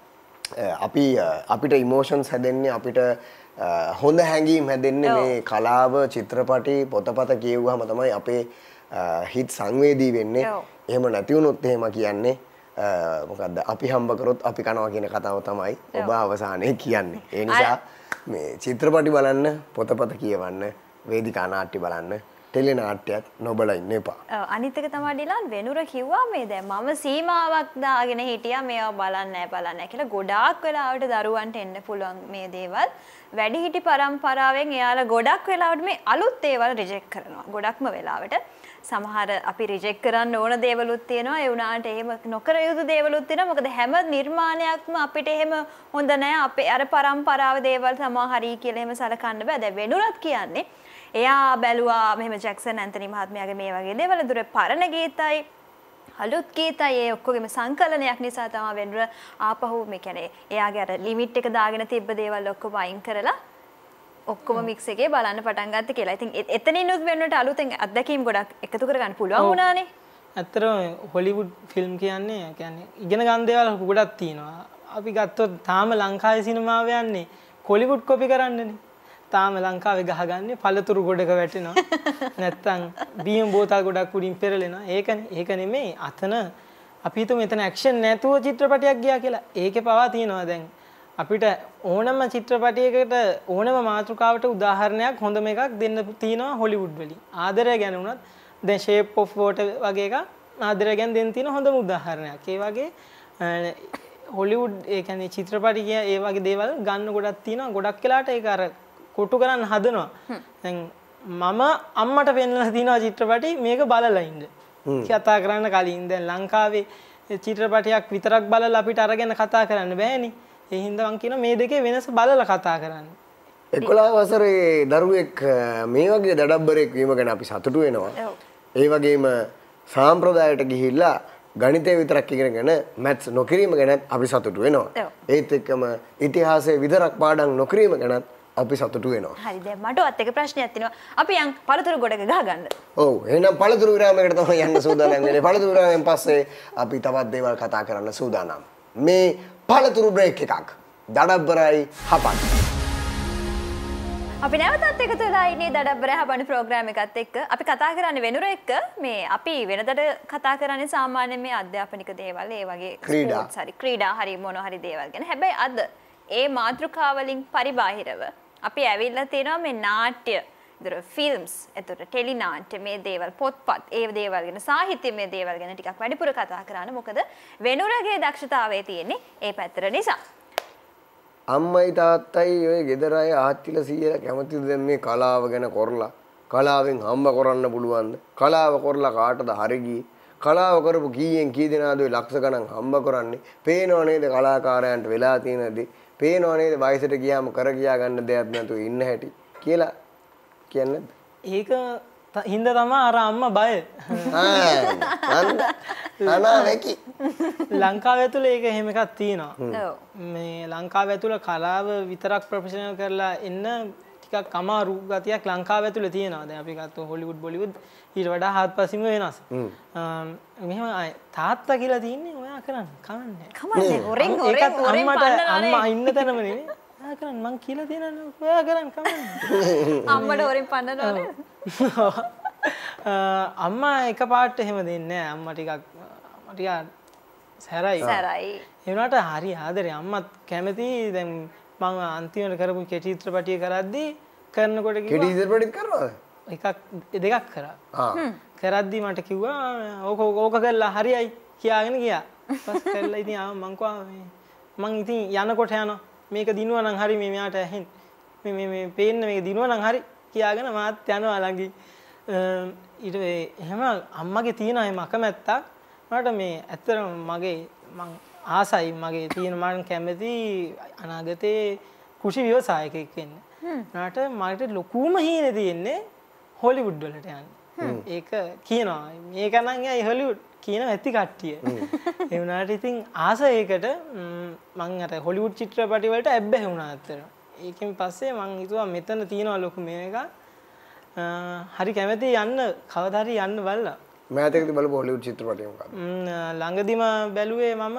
අපිට ඉමෝෂන්ස් හැදෙන්නේ අපිට හොඳ හැඟීම් හැදෙන්නේ මේ කලාව චිත්‍රපටි පොතපත කියවුවාම තමයි අපේ හිත සංවේදී වෙන්නේ. එහෙම නැති වුණොත් එහෙම කියන්නේ මොකද්ද අපි හම්බ කරොත් අපි කනවා කියන කතාව තමයි ඔබ අවසානයේ කියන්නේ. ඒ නිසා මේ චිත්‍රපටි බලන්න පොතපත කියවන්න වේදිකා නාට්‍ය බලන්න ටෙලි නාට්‍යයක් නොබලා ඉන්න එපා.
අනිත් එක තමයි ඩිලන් වෙනුර කිව්වා මේ දැන් මම සීමාවක් දාගෙන හිටියා මේවා බලන්නේ නැහැ කියලා. ගොඩාක් වෙලාවට දරුවන්ට එන්න පුළුවන් මේ දේවල්. වැඩිහිටි පරම්පරාවෙන් එයාලා ගොඩක් වෙලාවට මේ අලුත් දේවල් රිජෙක්ට් කරනවා. ගොඩක්ම වෙලාවට සමහර අපි රිජෙක්ට් කරන්න ඕන දේවලුත් තියෙනවා. ඒ වුණාට එහෙම නොකර යුතු දේවලුත් තියෙනවා. මොකද හැම නිර්මාණයක්ම අපිට එහෙම හොඳ නැහැ. අපේ අර පරම්පරාව දේවල් තමයි හරි කියලා එහෙම සලකන්න බෑ. දැන් වෙනුරත් කියන්නේ එයා බැලුවා මෙහෙම ජැක්සන් ඇන්තනි මහත්මයාගේ මේ වගේ දේවල් දුර පරණ ගීතයි අලුත් ගීතයි ඒ ඔක්කොගෙම සංකලනයක් නිසා තමයි වෙනුර ආපහු මේ කියන්නේ එයාගේ අර ලිමිට් එක දාගෙන තිබ්බ දේවල් ඔක්කොම අයින් කරලා ඔක්කොම මික්ස් එකේ බලන්න පටන් ගත්ත කියලා. ඉතින් එතනිනුත් වෙනුවට අලුතෙන් අත්දැකීම් ගොඩක් එකතු කරගන්න පුළුවන් වුණානේ.
ඇත්තටම හොලිවුඩ් ෆිල්ම් කියන්නේ ඉගෙන ගන්න දේවල් ගොඩක් තියෙනවා. අපි ගත්තොත් තාම ලංකාවේ සිනමාව යන්නේ කොලිවුඩ් කොපි කරන්නනේ. තාම ලංකාවේ ගහගන්නේ පළතුරු ගොඩක වැටෙනවා. නැත්තම් බීම් බෝතල් ගොඩක් උඩින් පෙරලෙනවා. ඒක නෙමෙයි. අතන අපි හිතමු මෙතන ඇක්ෂන් නැතුව චිත්‍රපටයක් ගියා කියලා. ඒකේ පවා තියෙනවා දැන්. අපිට ඕනම චිත්‍රපටයකට ඕනම මාතෘකාවට උදාහරණයක් හොඳම එකක් දෙන්න තියෙනවා හොලිවුඩ් වලින්. ආදරය ගැන වුණත් දැන් ෂේප් ඔෆ් වෝටර් වගේ එකක් ආදරය ගැන දෙන්න තියෙන හොඳම උදාහරණයක්. ඒ වගේ හොලිවුඩ් ඒ කියන්නේ චිත්‍රපටි කිය ඒ වගේ දේවල් ගන්න ගොඩක් තියෙනවා. ගොඩක් වෙලාට ඒක අර කොටු කරන්න හදනවා. දැන් මම අම්මට පෙන්නලා තියෙනවා චිත්‍රපටි මේක බලලා ඉන්න. කතා කරන්න කලින් දැන් ලංකාවේ චිත්‍රපටයක් විතරක් බලලා අපිට අරගෙන කතා කරන්න බෑනේ. ඒ හින්දා මම කියනවා මේ දෙකේ වෙනස බලලා කතා කරන්න.
11 වසරේ දරුවෙක් මේ වගේ දඩබ්බරෙක් වීම ගැන අපි සතුටු වෙනවා. ඒ වගේම සාම්ප්‍රදායට ගිහිල්ලා ගණිතය විතරක් ඉගෙනගෙන මැත්ස් නොකිරීම ගැන අපි සතුටු වෙනවා. ඒත් එක්කම ඉතිහාසය විතරක් පාඩම් නොකිරීම ගැන අපි සතුටු වෙනවා.
හරි දැන් මටවත් එක ප්‍රශ්නයක් තියෙනවා. අපි යන් පළතුරු ගොඩක ගහගන්න.
ඔව් එහෙනම් පළතුරු විරාමයකට තමයි යන්න සූදානම් වෙන්නේ. පළතුරු විරාමයෙන් පස්සේ අපි තවත් දේවල් කතා කරන්න සූදානම්. මේ පළතුරු බ්‍රේක් එකක්. දඩබ්බරයි හපන්.
අපි නැවතත් එකතු වෙලා ඉන්නේ දඩබ්බරයි හපන් ප්‍රෝග්‍රෑම් එකත් එක්ක. අපි කතා කරන්නේ වෙනුර එක්ක. මේ අපි වෙනදට කතා කරන්නේ සාමාන්‍යයෙන් මේ අධ්‍යාපනික දේවල් ඒ වගේ ස්පෝර්ට්ස් හරි ක්‍රීඩා හරි මොන හරි දේවල් ගැන. හැබැයි අද ඒ මාතෘකාවලින් පරිබාහිරව අපි ඇවිල්ලා තියෙනවා මේ නාට්‍ය, ඒතර ෆිල්ම්ස්, ඒතර ටෙලි නාට්‍ය මේ දේවල්, පොත්පත්, ඒ දේවල් ගැන, සාහිත්‍ය මේ දේවල් ගැන ටිකක් වැඩිපුර කතා කරන්න. මොකද වෙනුරගේ දක්ෂතාවය තියෙන්නේ ඒ පැත්තට නිසා.
අම්මයි තාත්තයි ඔය ගෙදර අය ආච්චිලා සීයලා කැමතිද දැන් මේ කලාව ගැන කරලා? කලාවෙන් හම්බ කරන්න පුළුවන්ද? කලාව කරලා කාටද හරි ගියේ? කලාව කරපු කීයෙන් කී දෙනාද ඔය ලක්ෂ ගණන් හම්බ කරන්නේ? පේනව නේද කලාකාරයන්ට වෙලා තියෙනදී? පේනව නේද වයසට ගියාම කර කියා ගන්න දෙයක් නැතුව ඉන්න හැටි කියලා කියන්නේ නැද්ද?
ඒක හින්දා තමයි අර අම්මා බය.
අනාවැකි.
ලංකාව ඇතුළේ ඒක එහෙම එකක් තියෙනවා. මේ ලංකාව ඇතුළේ කලාව විතරක් ප්‍රොෆෙෂනල් කරලා එන්න ටිකක් අමාරු ගතියක් ලංකාව ඇතුළේ තියෙනවා. දැන් අපි ගත්තොත් හොලිවුඩ් බොලිවුඩ් ඊට වඩා හත්පසින්ම වෙනස්. මෙහෙම තාත්තා කියලා තියන්නේ ඔයා කරන්න කමන්නේ.
කමන්නේ හොරෙන්
අම්මා ඉන්න තැනම නෙමෙයි. ඔයා කරන්න මං කියලා තියෙනවා ඔයා කරන්න කමන්නේ.
අම්මට හොරෙන් පන්නනවනේ.
අම්මා එකපාරට එහෙම දෙන්නේ නැහැ. අම්මා ටිකක් සැරයි. ඒ වුණාට හරි ආදරේ. අම්මත් කැමති දැන් මම අන්තිමට කරපු කෙටි චිත්‍රපටිය කරද්දී කරනකොට කිව්වා
කෙටි චිත්‍රපටිත් කරනවද?
එකක් දෙකක් කරා. කරද්දී මට කිව්වා ඕක කරලා හරියයි කියාගෙන ගියා. ඊපස් කරලා ඉතින් මං කිව්වා මං ඉතින් යනකොට යනවා. මේක දිනුවා නම් හරි මේ මෙයාට ඇහෙන්න. මේ පේන්න මේක දිනුවා නම් හරි කියාගෙන මාත් යනවා ළඟින්. ඊට එහෙම අම්මගේ තියෙන එහෙම අකමැත්තක් මට මේ ඇත්තටම මගේ මං ආසයි මගේ තියෙන මම කැමති අනාගතේ කුෂි ව්‍යවසායකයෙක් වෙන්න. නාට මට ලොකුම හීනේ තියෙන්නේ හොලිවුඩ් වලට යන්න. ඒක කියනවා මේක නම් ඇයි හොලිවුඩ් කියන ඇති කට්ටිය. ඒ වුණාට ඉතින් ආස ඒකට මං අර හොලිවුඩ් චිත්‍රපටි වලට ඇබ්බැහි වුණා අතර. ඒකෙන් පස්සේ මං හිතුවා මෙතන තියෙනවා ලොකු මේක. හරි කැමැති යන්න කවදා හරි යන්න බලලා.
මෑතකදී බලපු හොලිවුඩ් චිත්‍රපටය මොකක්ද?
ළඟදිම බැලුවේ මම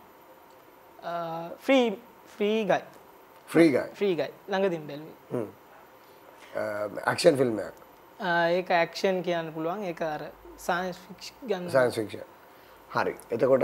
ෆ්‍රී ගයි. ෆ්‍රී ගයි ළඟදිම බැලුවේ.
ඇක්ෂන් ෆිල්ම් එකක්.
ඒක ඇක්ෂන් කියන්න පුළුවන්. ඒක අර සයන්ස් ෆික්ෂන්.
හරි. එතකොට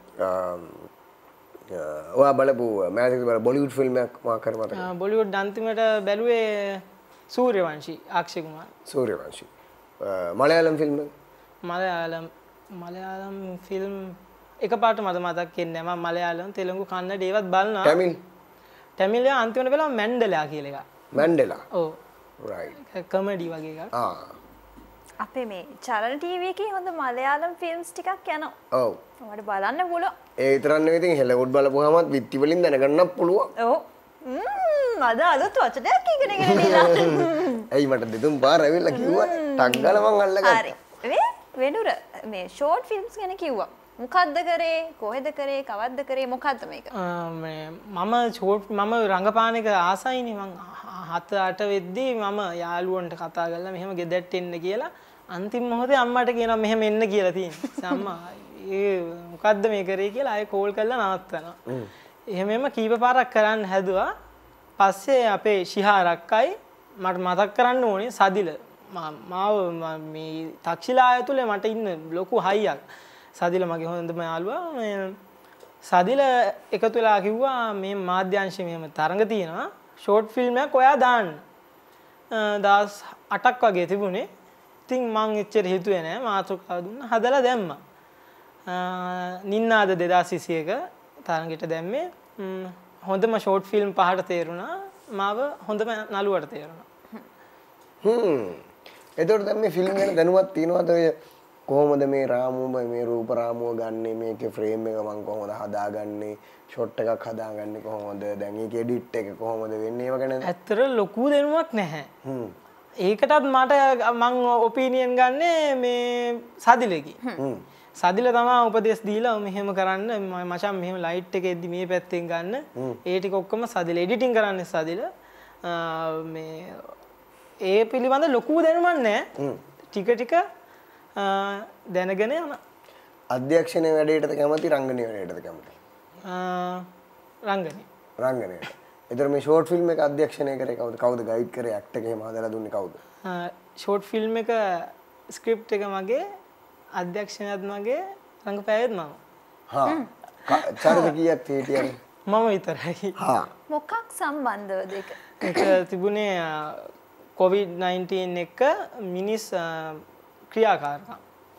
ඔයා බලපු මෑතකදී බලපු බොලිවුඩ් ෆිල්ම් එකක් මොකක් හරි මතකද?
බොලිවුඩ් අන්තිමට බැලුවේ සූර්යවංශී අක්ෂය කුමාර්.
සූර්යවංශී. මලයාලම් ෆිල්ම් එක?
මලයාලම් ෆිල්ම් එකපාරට මට මතක් වෙන්නේ නැහැ. මම මලයාලම් තෙලුගු කන්නඩ ඒවත් බලනවා. ටැමිල් අන්තිමට බලලා මැන්ඩෙලා කියලා එකක්.
මැන්ඩෙලා.
ඔව්.
රයිට්.
කමෙඩි වගේ එකක්.
අපේ මේ චරණ ටීවී එකේ හොඳ මලයාලම් ෆිල්ම්ස් ටිකක් යනවා.
ඔව්.
ඔයාලට බලන්න පුළුවන්.
ඒ විතරක් නෙවෙයි ඉතින් හෙලවුඩ් බලපුවාමත් විත්ති වලින් දැනගන්නත් පුළුවන්.
ඔව්. අදත් වචනයක් ඉගෙනගෙන දීලා.
ඇයි මට දෙතුන් පාර ඇවිල්ලා කිව්වා ටක් ගාලා මං අල්ලගත්තා.
හරි. වෙනුර මේ ෂෝට් ෆිල්ම්ස් ගැන කිව්වා. මොකද්ද කරේ? කොහෙද කරේ? කවද්ද කරේ? මොකද්ද මේක?
මම රංගපාන එක ආසයිනේ. මං 7-8 වෙද්දී මම යාළුවන්ට කතා කරලා මෙහෙම ගෙදරට එන්න කියලා අන්තිම මොහොතේ අම්මට කියනවා මෙහෙම එන්න කියලා තියෙනවා. අම්මා ඒ මොකද්ද මේ කරේ කියලා ආයෙ කෝල් කරලා නවත්තනවා. එහෙමම කීප පාරක් කරන්න හැදුවා. පස්සේ අපේ ශිහාරක්කයි මට මතක් කරන්න ඕනේ සදිල මාව මේ තක්ෂිලා ඇතුලේ මට ඉන්න ලොකු හයියක්. සදිල මගේ හොඳම යාළුවා. සදිල එකතු වෙලා කිව්වා මේ මාධ්‍යංශයේ මෙහෙම තරඟ තියෙනවා. ෂෝට් ෆිල්ම් එකක් ඔයා දාන්න. 18ක් වගේ තිබුණේ. ඉතින් මං එච්චර හිතුවේ නෑ. මාතෘකාව දුන්නා. හදලා දැම්මා. නින්නාද 2021 තරඟෙට දැම්මේ. හොඳම ෂෝට් ෆිල්ම් 5ට තේරුණා. මාව හොඳම නළුවට තේරුණා.
එතකොට දැන් මේ ෆිල්ම් ගැන දැනුවත් තියනවද ඔය කොහොමද මේ රාමුව මේ රූප රාමුව ගන්නෙ මේකේ ෆ්‍රේම් එක මම කොහොමද හදාගන්නේ ෂොට් එකක් හදාගන්නේ කොහොමද දැන් ඒකේ එඩිට් එක කොහොමද වෙන්නේ ඒව ගැන
ඇත්තට ලොකු දැනුමක් නැහැ. ඒකටත් මට මං ඔපිනියන් ගන්නේ මේ සදිලගේ. සදිල තමයි උපදෙස් දීලා මෙහෙම කරන්න මචං මෙහෙම ලයිට් එක එද්දි මේ පැත්තෙන් ගන්න. ඒ ටික ඔක්කොම සදිල එඩිටින් කරන්නේ සදිල. මේ ඒ පිළිබඳ ලොකු දැනුමක් නැහැ. ටික ටික දැනගෙන යන
අධ්‍යක්ෂණයේ වැඩේටද කැමති රංගනයේ වැඩේටද කැමති? රංගනයේ. ඒතර මේ ෂෝට් ෆිල්ම් එක අධ්‍යක්ෂණය කරේ කවුද? කවුද ගයිඩ් කරේ ඇක්ට් එක එහෙම හදලා දුන්නේ කවුද?
ෂෝට් ෆිල්ම් එක ස්ක්‍රිප්ට් එක මගේ අධ්‍යක්ෂණයත් මගේ රංගපෑවෙත් මම.
චරිත කීයක් හිටියද?
මම විතරයි.
මොකක් සම්බන්ධවද ඒක?
ඒක තිබුණේ COVID-19 එක මිනිස් ක්‍රියාකාරකම්.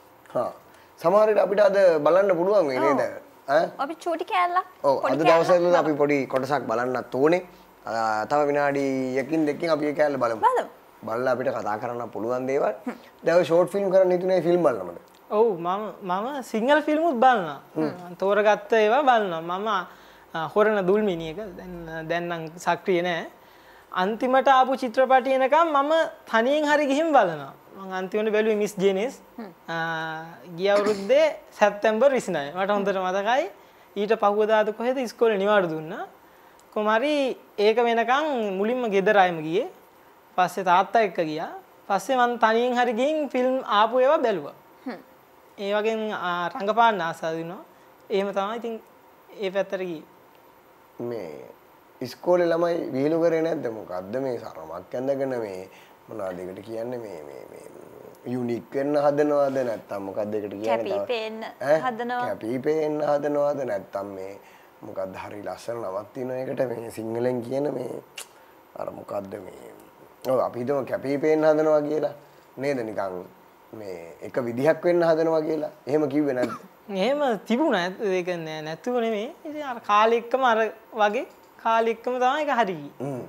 සමහර විට අපිට අද බලන්න පුළුවන් වෙයි නේද?
අපි චූටි කෑල්ලක්.
ඔව් අද දවසේදී අපි පොඩි කොටසක් බලන්නත් ඕනේ. තව විනාඩියකින් දෙකකින් අපි ඒ කෑල්ල බලමු. බලලා අපිට කතා කරන්න පුළුවන් දේවල්. දැන් ඔය ෂෝට් ෆිල්ම් කරන්න හිතුනේ ෆිල්ම් බලනවද?
ඔව් මම සිංගල් ෆිල්මුත් බලනවා. තෝරගත්ත ඒවා බලනවා. මම හොරණ දුල්මිණියක දැන් නම් සක්‍රිය නෑ. අන්තිමට ආපු චිත්‍රපටි එනකම් මම තනියෙන් හරි ගිහින් බලනවා. මම අන්තිමට බැලුවේ මිස් ජෙනිස්. ගිය අවුරුද්දේ සැප්තැම්බර් 29. මට හොඳට මතකයි. ඊට පහුවදාද කොහෙද ඉස්කෝලේ නිවාඩු දුන්නා. කොමාරි ඒක වෙනකම් මුලින්ම ගෙදර අයම ගියේ. පස්සේ තාත්තා එක්ක ගියා. පස්සේ මම තනියෙන් හරි ගිහින් ෆිල්ම් ආපු ඒවා බැලුවා. ඒ වගේ රංගපාන්න ආසාදිනවා. එහෙම තමයි ඉතින් ඒ පැත්තට ගියේ.
මේ ඉස්කෝලේ ළමයි විහිළු කරේ නැද්ද මොකද්ද මේ සරමක් ඇඳගෙන මේ මොනවද ඒකට කියන්නේ මේ යුනික් වෙන්න හදනවද නැත්නම් මොකද්ද ඒකට කියන්නේ
කැපී පේන්න හදනවා
කැපී පේන්න හදනවද නැත්නම් මේ මොකද්ද හරි ලස්සන නමක් තියෙන එකට මේ සිංහලෙන් කියන මේ අර මොකද්ද මේ ඔව් අපි හිතමු කැපී පේන්න හදනවා කියලා නේද නිකන් මේ එක විදිහක් වෙන්න හදනවා කියලා එහෙම කිව්වේ නැද්ද
එහෙම තිබුණා ඒක නැතුව නෙමෙයි ඉතින් අර කාලෙකම අර වගේ කාලෙකම තමයි ඒක හරි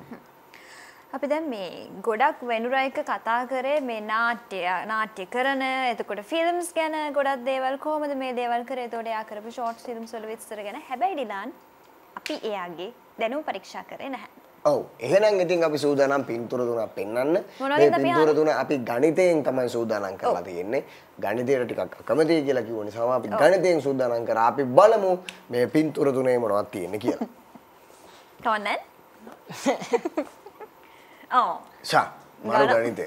අපි දැන් මේ ගොඩක් වෙනුරා එක කතා කරේ මේ නාට්‍ය කරන එතකොට ෆිල්ම්ස් ගැන ගොඩක් දේවල් කොහොමද මේ දේවල් කරේ එතකොට එයා කරපු ෂෝට් ෆිල්ම්ස් වල විස්තර ගැන හැබැයි ඩිලාන් අපි එයාගේ දැනුම පරීක්ෂා කරේ නැහැ
ඔව් එහෙනම් ඉතින් අපි සූදානම් පින්තූර තුනක් පෙන්වන්න.
මොනවද
මේ
අපි
පින්තූර තුන අපි ගණිතයෙන් තමයි සූදානම් කරලා තියෙන්නේ. ගණිතයට ටිකක් අකමැතියි කියලා කිව්ව නිසා අපි ගණිතයෙන් සූදානම් කරා. අපි බලමු මේ පින්තූර තුනේ මොනවද තියෙන්නේ කියලා.
Come on then. Oh.
ෂා මරු ගණිතය.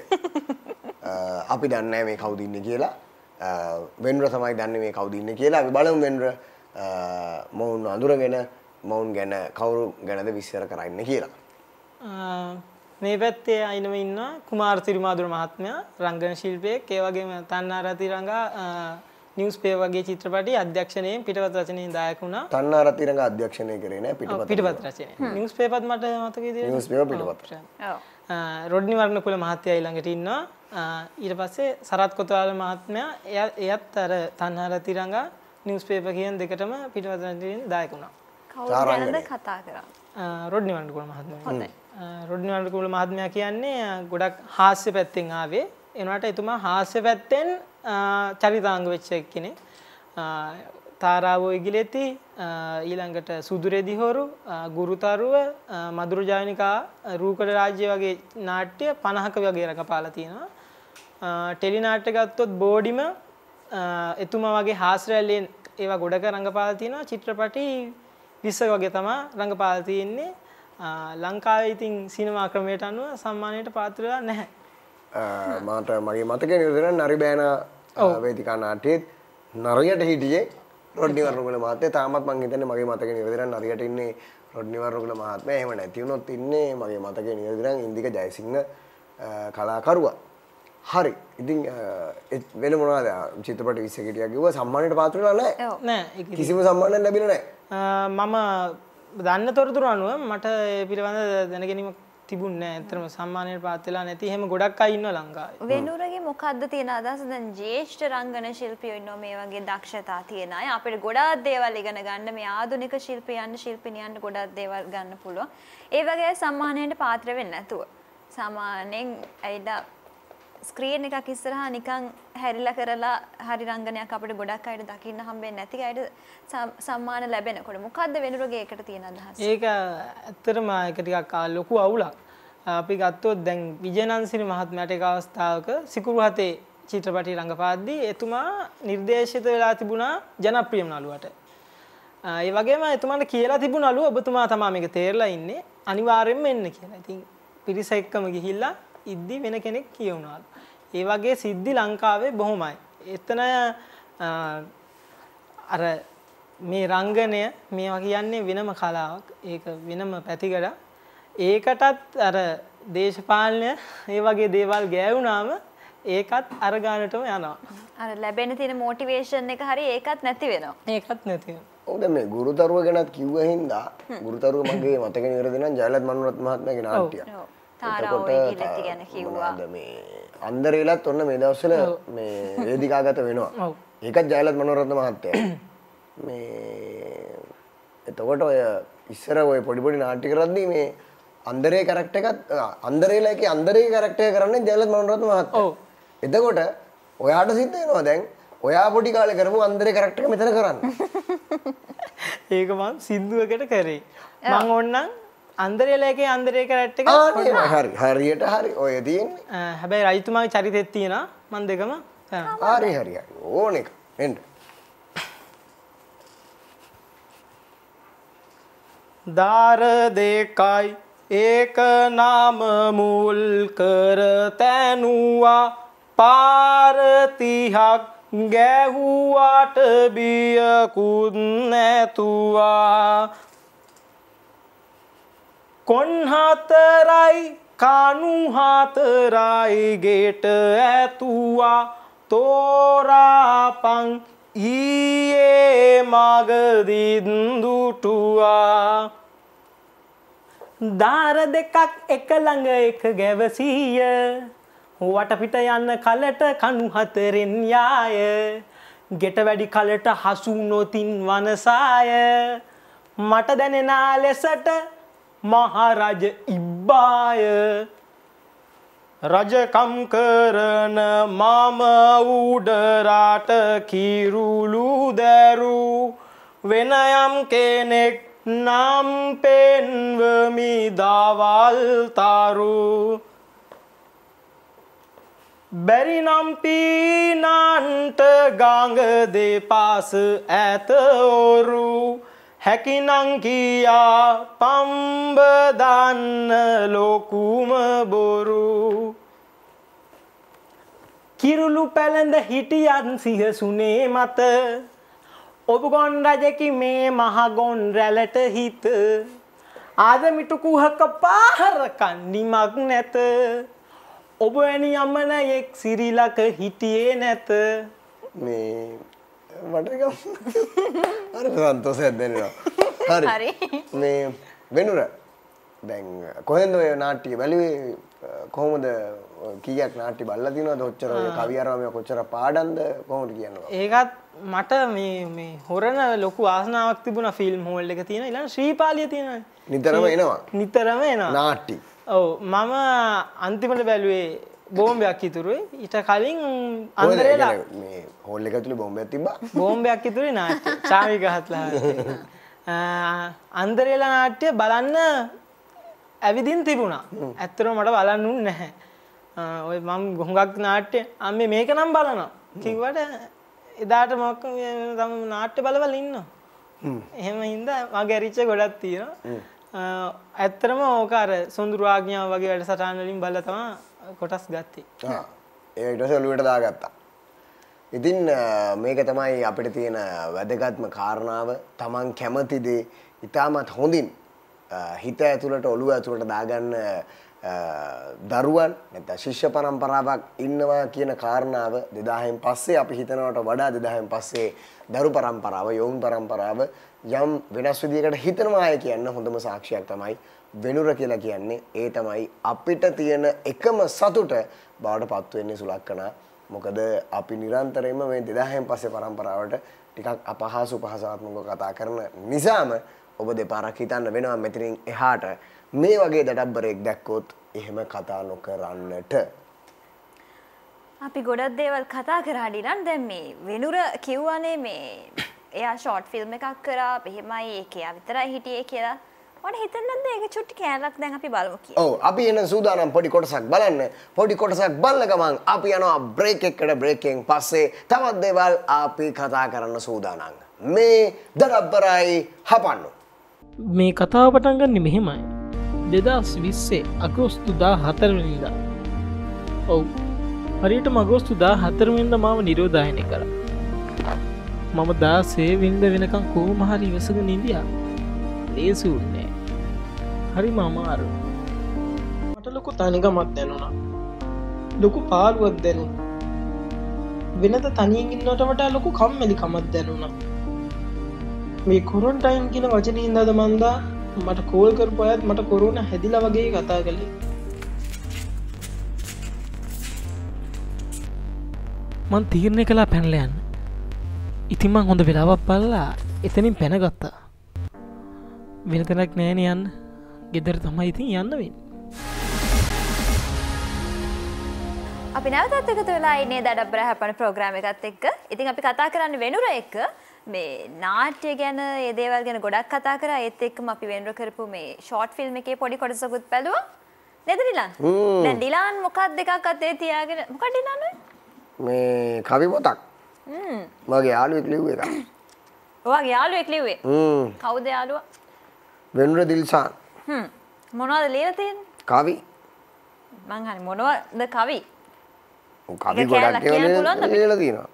අපි දන්නේ නැහැ මේ කවුද ඉන්නේ කියලා. වෙන්ර තමයි දන්නේ මේ කවුද ඉන්නේ කියලා. අපි බලමු වෙන්ර මොවුන් අඳුරගෙන මොවුන් ගැන කවුරු ගැනද විස්තර කරන්න කියලා.
මේ පැත්තේ අයිනම ඉන්නවා කුමාර තිරුමාදුර මහත්මයා රංගන ශිල්පියෙක්. ඒ වගේම තන්නාරති රංගා නිවුස් පේපර් වගේ චිත්‍රපටි අධ්‍යක්ෂණයෙන් පිටපත් රචනයෙන් දායක වුණා.
තන්නාරති රංගා අධ්‍යක්ෂණය කරේ නෑ පිටපත්
රචනය. නිවුස් පේපර්ත් මට මතකයි තියෙන්නේ.
නිවුස් පේපර් පිටපත්.
ඔව්.
රොඩ්නි වර්ණකුල මහත්තයා ඊළඟට ඉන්නවා. ඊට පස්සේ සරත් කොතවාල මහත්මයා එයත් අර තන්නාරති රංගා නිවුස් පේපර් කියන දෙකටම පිටපත් රචනයෙන් දායක වුණා.
කවුරු ගැනද කතා කරන්නේ?
රොඩ්නි වර්ණකුල මහත්මයා.
හොඳයි.
රොඩ්නි වර්ණකුල මහත්මයා කියන්නේ ගොඩක් හාස්‍ය පැත්තෙන් ආවේ. එනවාට එතුමා හාස්‍ය පැත්තෙන් චරිතාංග වෙච්ච කෙනෙක්. තාරාවෝ ඉගිලෙති ඊළඟට සුදුරෙදි හොරු ගුරුතරුව මధుර ජානිකා රූකඩ රාජ්‍ය වගේ නාට්‍ය 50ක වගේ රඟපාලා තියෙනවා. ටෙලි නාට්‍ය ගත්තොත් බෝඩිම එතුමා වගේ හාස්‍යරැල්ලෙන් ඒවා ගොඩක රඟපාලා තියෙනවා. චිත්‍රපටි 20ක වගේ තමයි රඟපාලා තියෙන්නේ. ලංකාවේ ඉතින් සිනමා ක්‍රමයට අනුව සම්මානයට පාත්‍ර වෙලා නැහැ.
මට මගේ මතකේ නිරදන නරි බෑනා වේදිකා නාට්‍යයේ නරියට හිටියේ රොඩ්නි වර්ණකුල මහත්තයා. තාමත් මං හිතන්නේ මගේ මතකේ නිරදන නරියට ඉන්නේ රොඩ්නි වර්ණකුල මහත්මයා. එහෙම නැති වුණොත් ඉන්නේ මගේ මතකේ නිරදන ඉන්දික ජයසිංහ කලාකරුවා. හරි. ඉතින් වෙන මොනවද චිත්‍රපට 20 කිටියක් කිව්වා සම්මානයට පාත්‍ර වෙලා නැහැ.
නෑ
කිසිම සම්මානයක් ලැබිලා නැහැ.
මම දන්න තොරතුරු අනුව මට ඒ පිළිබඳ දැනගැනීමක් තිබුණේ නැහැ. ඇත්තටම සම්මානයට පාත් වෙලා නැති එහෙම ගොඩක් අය ඉන්නවා ලංකාවේ.
වෙනුරගේ මොකද්ද තියෙන අදහස? දැන් ජ්‍යෙෂ්ඨ රංගන ශිල්පියෝ ඉන්නවා මේ වගේ දක්ෂතා තියෙන අය. අපිට ගොඩාක් දේවල් ඉගෙන ගන්න මේ ආධුනික ශිල්පියයන් ශිල්පිනියන් ගොඩාක් දේවල් ගන්න පුළුවන්. ඒ වගේ සම්මානයට පාත්‍ර වෙන්නේ නැතුව සාමාන්‍යයෙන් ඇයිලා ස්ක්‍රීන් එකක් ඉස්සරහා නිකන් හැරිලා කරලා හරි රංගනයක් අපිට ගොඩක් අයට දකින්න හම්බෙන්නේ නැති අයට සම්මාන ලැබෙනකොට මොකද්ද වෙනුරගේ එකට තියෙන අදහස?
ඒක ඇත්තටම ඒක ටිකක් ලොකු අවුලක්. අපි ගත්තොත් දැන් විජයනන්සිනි මහත්මයාට එක අවස්ථාවක සිකුරු හතේ චිත්‍රපටි රංගපාද්දී එතුමා නිර්දේශිත වෙලා තිබුණා ජනප්‍රියම නළුවට. ඒ වගේම එතුමාට කියලා තිබුණලු ඔබතුමා තමයි මේක තේරලා ඉන්නේ අනිවාර්යෙන්ම එන්න කියලා. ඉතින් පිරිස එක්කම ගිහිල්ලා ඉද්දි වෙන කෙනෙක් කියවුණාලු. ඒ වගේ සිද්ධි ලංකාවේ බොහොමයි. එතන අර මේ රංගනය මේවා කියන්නේ වෙනම කලාවක්. ඒක වෙනම පැතිකඩ. ඒකටත් අර දේශපාලනය ඒ වගේ දේවල් ගෑවුනාම ඒකත් අර ගානටම යනවා.
අර ලැබෙන තියෙන මොටිවේෂන් එක හරි ඒකත් නැති වෙනවා.
ඒකත් නැති වෙනවා.
ඔව් දැන් මේ ගුරුතරුව ගැනත් කිව්ව හින්දා ගුරුතරුව මගේ මතකෙ නිරද නම් ජයලත් මනෝරත්න මහත්මයාගේ නාට්‍යය.
ඔව්. තාරාවෝ ඉගිලෙති ගැන කිව්වා.
මේ අන්දරේලත් ඔන්න මේ දවස්වල මේ වේදිකාගත වෙනවා.
ඔව්.
ඒකත් ජයලත් මනෝරත්න මහත්තයා. මේ එතකොට ඔය ඉස්සර ඔය පොඩි පොඩි නාට්‍ය කරද්දී මේ අන්දරේ කැරක්ටර් එකත් අන්දරේලා එකේ අන්දරේ කැරක්ටර් කරන්නේ ජයලත් මනෝරත්න මහත්තයා. ඔව්. එතකොට ඔයාට සිද්ධ වෙනවා දැන් ඔයා පොඩි කාලේ කරපු අන්දරේ කැරක්ටර් එක මෙතන කරන්න.
ඒක මම සින්දුවකට කරේ. මම ඕන්නම් අන්දරේලා එකේ අන්දරේ කැරක්ටර් එක
හරි හරියට හරි ඔය තියෙන්නේ.
හැබැයි රයිතුමාගේ චරිතෙත් තියෙනවා මන් දෙකම
හරි හරි ඕන එක එන්න.
දාර දෙකයි ඒක නාම මුල් කර තැනුවා පාරතිහක් ගැහුවාට බියකුත් නැතුවා කොන් හතරයි කණු හතරයි ගෙට ඇතුවා තෝරාපන් ඊයේ මගදින් දුටුවා දාර දෙකක් එක ළඟ එක ගැවසීය වටපිට යන්න කලට කණු හතරෙන් යාය ගෙට වැඩි කලට හසු නොතින් වනසාය මට දැනෙනා ලෙසට මහරජ ඉබ්බාය රජකම් කරන මම උඩරට කිරුළු දැරු වෙනයම් කෙනෙක් නම් පෙන්වමි දවල් තරු බැරි නම් පීනන්ට ගඟ දෙපස ඇත ඔරු හැකිනම් කියා පම්බ දන්න ලොකුම බොරු කිරුළු පැළඳ හිටියන් සිහසුනේ මත ඔබ ගොන් රජකි මේ මහ ගොන් රැළට හිත ආදමිටු කුහක පාහර කන්නිමක් නැත ඔබ වැනි යමනයෙක් සිරිලක හිටියේ නැත
මේ මට හරි සන්තෝෂයක් දැනෙනවා හරි මේ වෙනුර දැන් කොහෙන්ද ඔය නාට්‍ය බැලුවේ කොහොමද කීයක් නාට්‍ය බලලා තියෙනවද ඔච්චර ඔය කවි ආරාමයේ කොච්චර පාඩම්ද කොහොමද කියනවා
ඒකත් මට මේ හොරන ලොකු ආසනාවක් තිබුණා ෆිල්ම් හෝල් එක තියෙන ඊළඟ ශ්‍රීපාලිය තියෙනවා නිතරම එනවා
නාට්‍ය
ඔව් මම අන්තිමට බැලුවේ බෝම්බයක් ඉතුරුයි ඊට කලින් අන්දරේලා
මේ හෝල් එක ඇතුලේ බෝම්බයක් තිබ්බා
බෝම්බයක් ඉතුරුයි නාට්‍ය චාමි ගහත්ලා අන්දරේලා නාට්‍ය බලන්න ඇවිදින් තිබුණා ඇත්තටම මට බලන්න උන්නේ නැහැ ඔය මම හුඟක් නාට්‍ය අම්මේ මේක නම් බලනවා කිව්වට එදාට මොකක් තම නාට්‍ය බලවල ඉන්නවා එහෙම හින්දා මගේ ඇරිච්ච ගොඩක් තියෙනවා ඇත්තටම ඕක අර සොඳුරු ආඥාව වගේ වැඩසටහන් වලින් බලලා තමයි කොටස් ගත්තේ
ඒ ඊට පස්සේ ඔළුවට දාගත්තා ඉතින් මේක තමයි අපිට තියෙන වැදගත්ම කාරණාව Taman කැමති දේ ඉතාමත් හොඳින් හිත ඇතුළට ඔළුව ඇතුළට දාගන්න දරුවන් නැත්නම් ශිෂ්‍ය පරම්පරාවක් ඉන්නවා කියන කාරණාව 2000න් පස්සේ අපි හිතනවට වඩා 2000න් පස්සේ දරු පරම්පරාව යෝන් පරම්පරාව යම් වෙනස් විදියකට හිතනවා කියන හොඳම සාක්ෂියක් තමයි වෙනුර කියලා කියන්නේ ඒ තමයි අපිට තියෙන එකම සතුට බවට පත් වෙන්නේ සුලක්කනා මොකද අපි නිරන්තරයෙන්ම මේ 2000න් පස්සේ පරම්පරාවට ටිකක් අපහසු පහසාත්මකව කතා කරන නිසාම ඔබ දෙපාරක් හිතන්න වෙනවා මෙතනින් එහාට මේ වගේ දඩබ්බරෙක් දැක්කොත් එහෙම කතා නොකරන්නට
අපි ගොඩක් දේවල් කතා කරා ඩිලන් දැන් මේ වෙනුර කිව්වනේ මේ එයා ෂෝට් ෆිල්ම් එකක් කරා එහෙමයි ඒකේ විතරයි හිටියේ කියලා මට හිතෙන්නේ නැද්ද ඒක චුට්ටි කෑල්ලක් දැන් අපි බලමු කියලා
ඔව් අපි එන සූදානම් පොඩි කොටසක් බලන්න පොඩි කොටසක් බලන ගමන් අපි යනවා බ්‍රේක් එකකට බ්‍රේක් එකෙන් පස්සේ තවත් දේවල් අපි කතා කරන්න සූදානම් මේ දඩබ්බරයි හපන්නු
මේ කතාව පටන් ගන්නේ මෙහෙමයි 2020 අගෝස්තු 14 වෙනිදා. ඔව්. හරියටම අගෝස්තු 14 වෙනිදා මාව නිරෝධායනය කරා. මම 16 වෙනිදා වෙනකන් කොහොම හරි ඉවසගෙන ඉඳියා. ලේසි වුණේ. හරිම අමාරු. මට ලොකු තනිකමක් දැනුණා. ලොකු පාළුවක් දැනුණා. වෙනද තනියෙන් ඉන්නවට වඩා ලොකු කම්මැලිකමක් දැනුණා. මේ කොරන්ටයින් කියන වචනේ ඉඳලාද මන්දා මට කෝල් කරපු අයත් මට කොරෝනා හැදිලා වගේ කතා කළේ. මං තීරණය කළා පැනලා යන්න. ඉතින් මං හොඳ වෙලාවක් බලලා එතනින් පැනගත්තා. වෙන තැනක් නෑනේ යන්න. ගෙදර තමයි ඉතින් යන්න වෙන්නේ.
අපි නැවතත් එකතු වෙලා ඉන්නේ දඩබ්බර හැපන ප්‍රෝග්‍රෑම් එකත් එක්ක. ඉතින් අපි කතා කරන්නේ වෙනුර එක්ක. මේ නාට්‍ය ගැන ඒ දේවල් ගැන ගොඩක් කතා කරා ඒත් එක්කම අපි වෙනුර කරපු මේ ෂෝට් ෆිල්ම් එකේ පොඩි කොටසකුත් බැලුවා නේද ඩිලන්? දැන් ඩිලන් මොකක්ද එකක් අතේ තියාගෙන මොකක්ද ඩිලන්
මේ කවි පොතක්. මගේ යාළුවෙක් ලිව්ව එකක්.
ඔයාගේ යාළුවෙක් ලිව්වේ? කවුද යාළුවා?
වෙනුර දිල්ෂාන්.
මොනවද ලියලා තියෙන්නේ?
කවි.
මං අහන්නේ මොනවද කවි?
කවි ගොඩක් ලියලා තියෙනවා.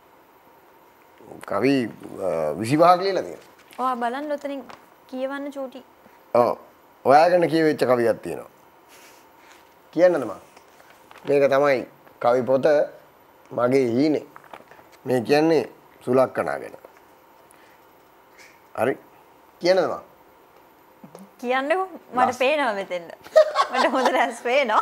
කවි 25ක් ලියලා තියෙනවා.
ඔයා බලන්න ඔතනින් කියවන්න චූටි.
ඔව්. ඔයාගෙන කියවෙච්ච කවියක් තියෙනවා. කියන්නද මම? මේක තමයි කවි පොත මගේ හීනේ. මේ කියන්නේ සුලක්කනා ගැන. හරි. කියන්නද මම?
කියන්නකෝ මට පේනවා මෙතෙන්ද. මට හොඳට ඇස් පේනවා.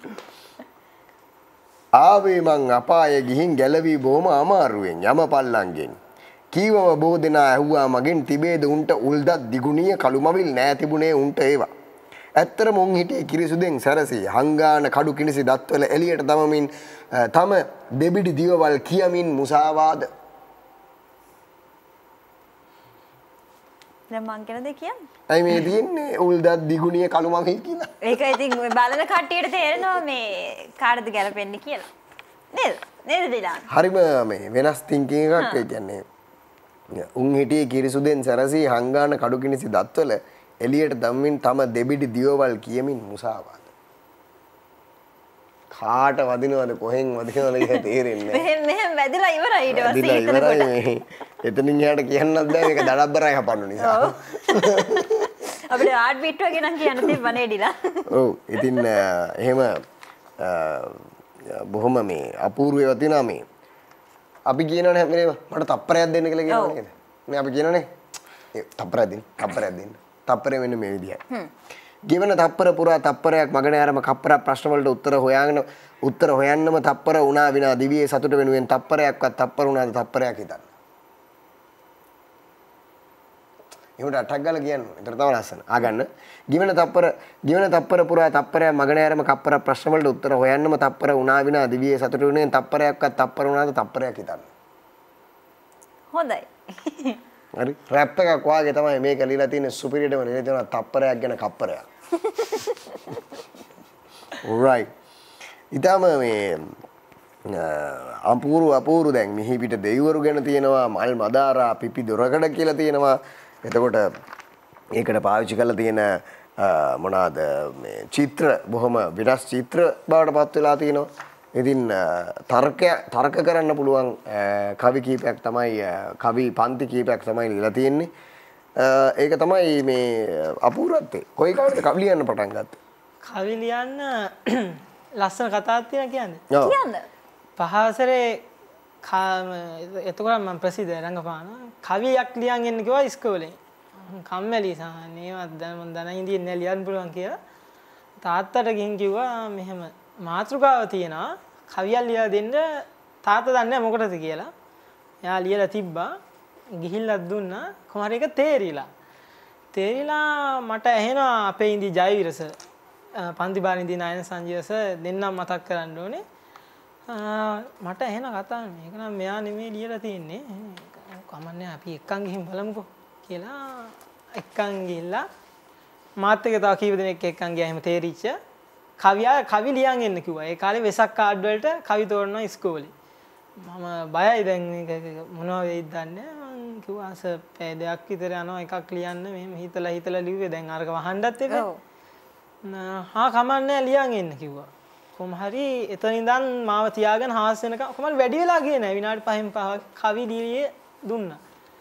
ආවේ මං අපායේ ගිහින් ගැලවි බොහොම අමාරුවෙන් යම පල්ලංගෙන් කීවම බොහෝ දෙනා ඇහුවා මගෙන් තිබේද උන්ට උල්දත් දිගුණිය කළුමවිල් නෑ තිබුණේ උන්ට ඒවා ඇත්තටම උන් හිටියේ කිරිසුදෙන් සැරසී හංගාන කඩු කිනිසි දත්වල එළියට තමමින් තම දෙබිඩි දිවවල් කියමින් මුසාවාද
දැන් මං කියන දේ කියන්න.
අයි මේ තියෙන්නේ උල්දත් දිගුණිය කළුමගේ කියලා.
ඒක ඉතින් ඔය බලන කට්ටියට තේරෙනවා මේ කාටද ගැලපෙන්නේ කියලා. නේද? නේද දිලාන්?
හරිම මේ වෙනස් තින්කින් එකක් ඒ කියන්නේ. උන් හිටියේ කිරිසුදෙන් සැරසී හංගාන කඩු කිනිසි දත්වල එළියට දැම්මින් තම දෙබිඩි දියවල් කියමින් මුසාවාද. කාට වදිනවද කොහෙන් වදිනවද කියලා තේරෙන්නේ නැහැ.
මෙහෙම වැදිලා ඉවරයි ඊට පස්සේ හිතනකොට.
එතනින් එහාට කියන්නත් බෑ මේක දඩබ්බරයි හපන්න නිසා.
ඔව්. අපිට ආඩ් බීට් වගේ නම් කියන්න තිබ්බනේ ඩිලා.
ඔව්. ඉතින් එහෙම බොහොම මේ අපූර්ව ඒවා තියෙනවා මේ. අපි කියනවනේ හැම වෙලේම මට තප්පරයක් දෙන්න කියලා කියනවා නේද? මේ අපි කියනවනේ තප්පරයක් දෙන්න. තප්පරේ වෙන්නේ මේ විදිහයි. ගෙවන තප්පර පුරා තප්පරයක් මගන යාරම කප්පර ප්‍රශ්න වලට උත්තර හොයන්නම තප්පර වුණා විනා දිවියේ සතුට වෙනුවෙන් තප්පරයක්වත් තප්පර වුණාද තප්පරයක් හිතන්න. එහෙමද අටක් ගාලා කියන්න. ඒතර තමයි ලස්සන. ආගන්න. ගෙවන තප්පර පුරා තප්පරයක් මගන යාරම කප්පර ප්‍රශ්න වලට උත්තර හොයන්නම තප්පර වුණා විනා දිවියේ සතුට වෙනුවෙන් තප්පරයක්වත් තප්පර වුණාද තප්පරයක් හිතන්න.
හොඳයි.
හරි රැප් එකක් වාගේ තමයි මේක ලියලා තියෙන්නේ සුපිරියටම ලියලා තියෙනවා තප්පරයක් ගැන කප්පරයක්. right. ඊටම මේ අපූරු දැන් මිහි පිට දෙවිවරු ගැන තියෙනවා මල් මදාරා පිපි දොරකඩ කියලා තියෙනවා. එතකොට ඒකට පාවිච්චි කරලා තියෙන මොනවාද මේ චිත්‍ර බොහොම වෙනස් චිත්‍ර බවට පත් වෙලා තියෙනවා. ඉතින් තර්ක කරන්න පුළුවන් කවි කීපයක් තමයි කවි පන්ති කීපයක් තමයි ලියලා තියෙන්නේ. ඒක තමයි මේ අපූර්වත්වය. කොයි කාලෙද කවි ලියන්න පටන් ගත්තේ?
කවි ලියන්න ලස්සන කතාවක් තියෙනවා කියන්නේ.
කියන්න.
පහවසරේ එතකොට මම ප්‍රසිද්ධ රංගපාන කවියක් ලියන් එන්න කිව්වා ඉස්කෝලේ. කම්මැලි සානේවත් මම දන ඉඳින්නේ ලියන්න පුළුවන් කියලා. තාත්තට ගිහින් කිව්වා මෙහෙම මාතෘකාව තියෙනවා කවියක් ලියලා දෙන්න තාත්තා දන්නේ මොකටද කියලා. එයා ලියලා තිබ්බා. ගිහිල්ලා දුන්නා. කොහොම හරි ඒක තේරිලා මට ඇහෙනවා අපේ ඉඳි ජයවීර සර් පන්ති බාරින්දී නයන සංජීව සර් දෙන්නම් මතක් කරන්න ඕනේ. මට ඇහෙන කතාව මේක නම් මෙයා නෙමෙයි ලියලා තියෙන්නේ. කමන්නේ අපි එක්කන් ගිහින් බලමුකෝ කියලා එක්කන් ගිහිල්ලා මාත් එක්ක තව කීප දෙනෙක් එක්කන් ගියා. එහෙම තේරිච්ච කවි ලියන් එන්න කිව්වා. ඒ කාලේ වෙසක් කාඩ් වලට කවි තෝරනවා ඉස්කෝලේ. මම බයයි දැන් මේක මොනවා වෙයිද දන්නේ නැහැ. මං කිව්වා සර් පැය දෙකක් විතර යනවා එකක් ලියන්න මෙහෙම හිතලා ලිව්වේ. දැන් අරක වහන්නත් එපා. හා කමන්නේ ලියන් එන්න කිව්වා. කොහොම හරි එතන ඉඳන් මාව තියාගෙන හාස් වෙනකම් කොහොම වැඩි වෙලා ගියේ නැහැ. විනාඩි 5න් 5ක් කවි ලියේ දුන්නා.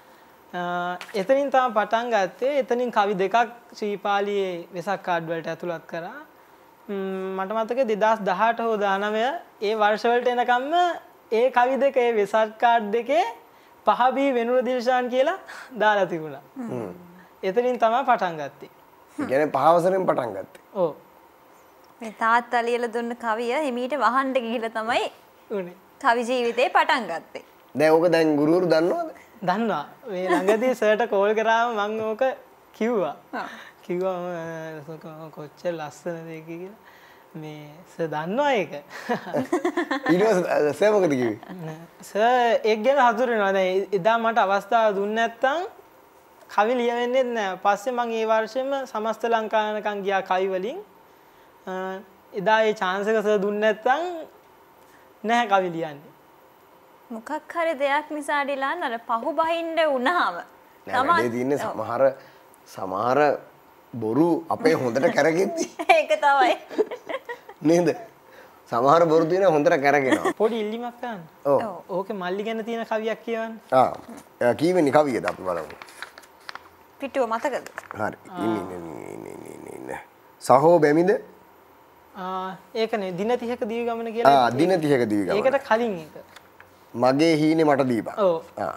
එතනින් තමයි පටන් ගත්තේ. එතනින් කවි දෙකක් ශ්‍රීපාලියේ වෙසක් කාඩ් වලට ඇතුළත් කරා. මට මතකයි 2018 හෝ 19 ඒ වර්ෂ වලට එනකම්ම ඒ කවි දෙක ඒ වෙසක් කාඩ් දෙකේ පහබී වෙනුර දිල්ෂාන් කියලා දාලා තිබුණා. එතනින් තමයි පටන් ගත්තේ.
ඒ කියන්නේ පහවසරෙන් පටන් ගත්තේ.
ඔව්.
මේ තාත්තා ලියලා දුන්න කවිය හිමීට වහන්න ගිහිල්ලා තමයි
උනේ.
කවි ජීවිතේ පටන් ගත්තේ.
දැන් ඕක දැන් ගුරුවරු දන්නවද?
දන්නවා. මේ ළඟදී සර්ට කෝල් කරාම මම ඕක කිව්වා. කිව්වා කොච්චර ලස්සනද ඒක කියලා. මේ සර් දන්නවා ඒක.
ඊට පස්සේ සර් මොකද කිව්වේ?
සර් ඒක ගැන හසුරෙනවා. දැන් එදා මට අවස්ථාව දුන්නේ නැත්තම් කවි ලියවෙන්නේ නැහැ. පස්සේ මම ඒ වර්ෂෙම සමස්ත ලංකාවනකම් ගියා කවි වලින්. එදා ඒ chance එක සර් දුන්නේ නැත්තම් නැහැ කවි ලියන්නේ.
මොකක් හරි දෙයක් නිසා ඩිලාන් අර පහු බහින්න වුණාම
තමයි තියෙන්නේ සමහර බොරු අපේ හොඳට කරගෙද්දි.
ඒක තමයි.
නේද? සමහර බොරු තියෙන හොඳට කරගෙනවා.
පොඩි ඉල්ලීමක් කරන්න.
ඔව්.
ඕකේ මල්ලි ගැන තියෙන කවියක් කියවන්න.
කීවෙනි කවියද අපි බලමු.
පිටුව මතකද?
හරි. ඉන්න. සහෝ බැමිද?
ඒකනේ දින 30ක දිවි ගමන කියලා.
දින 30ක දිවි ගමන.
ඒකට කලින් එක.
මගේ හීනේ මට දීපන්.
ඔව්.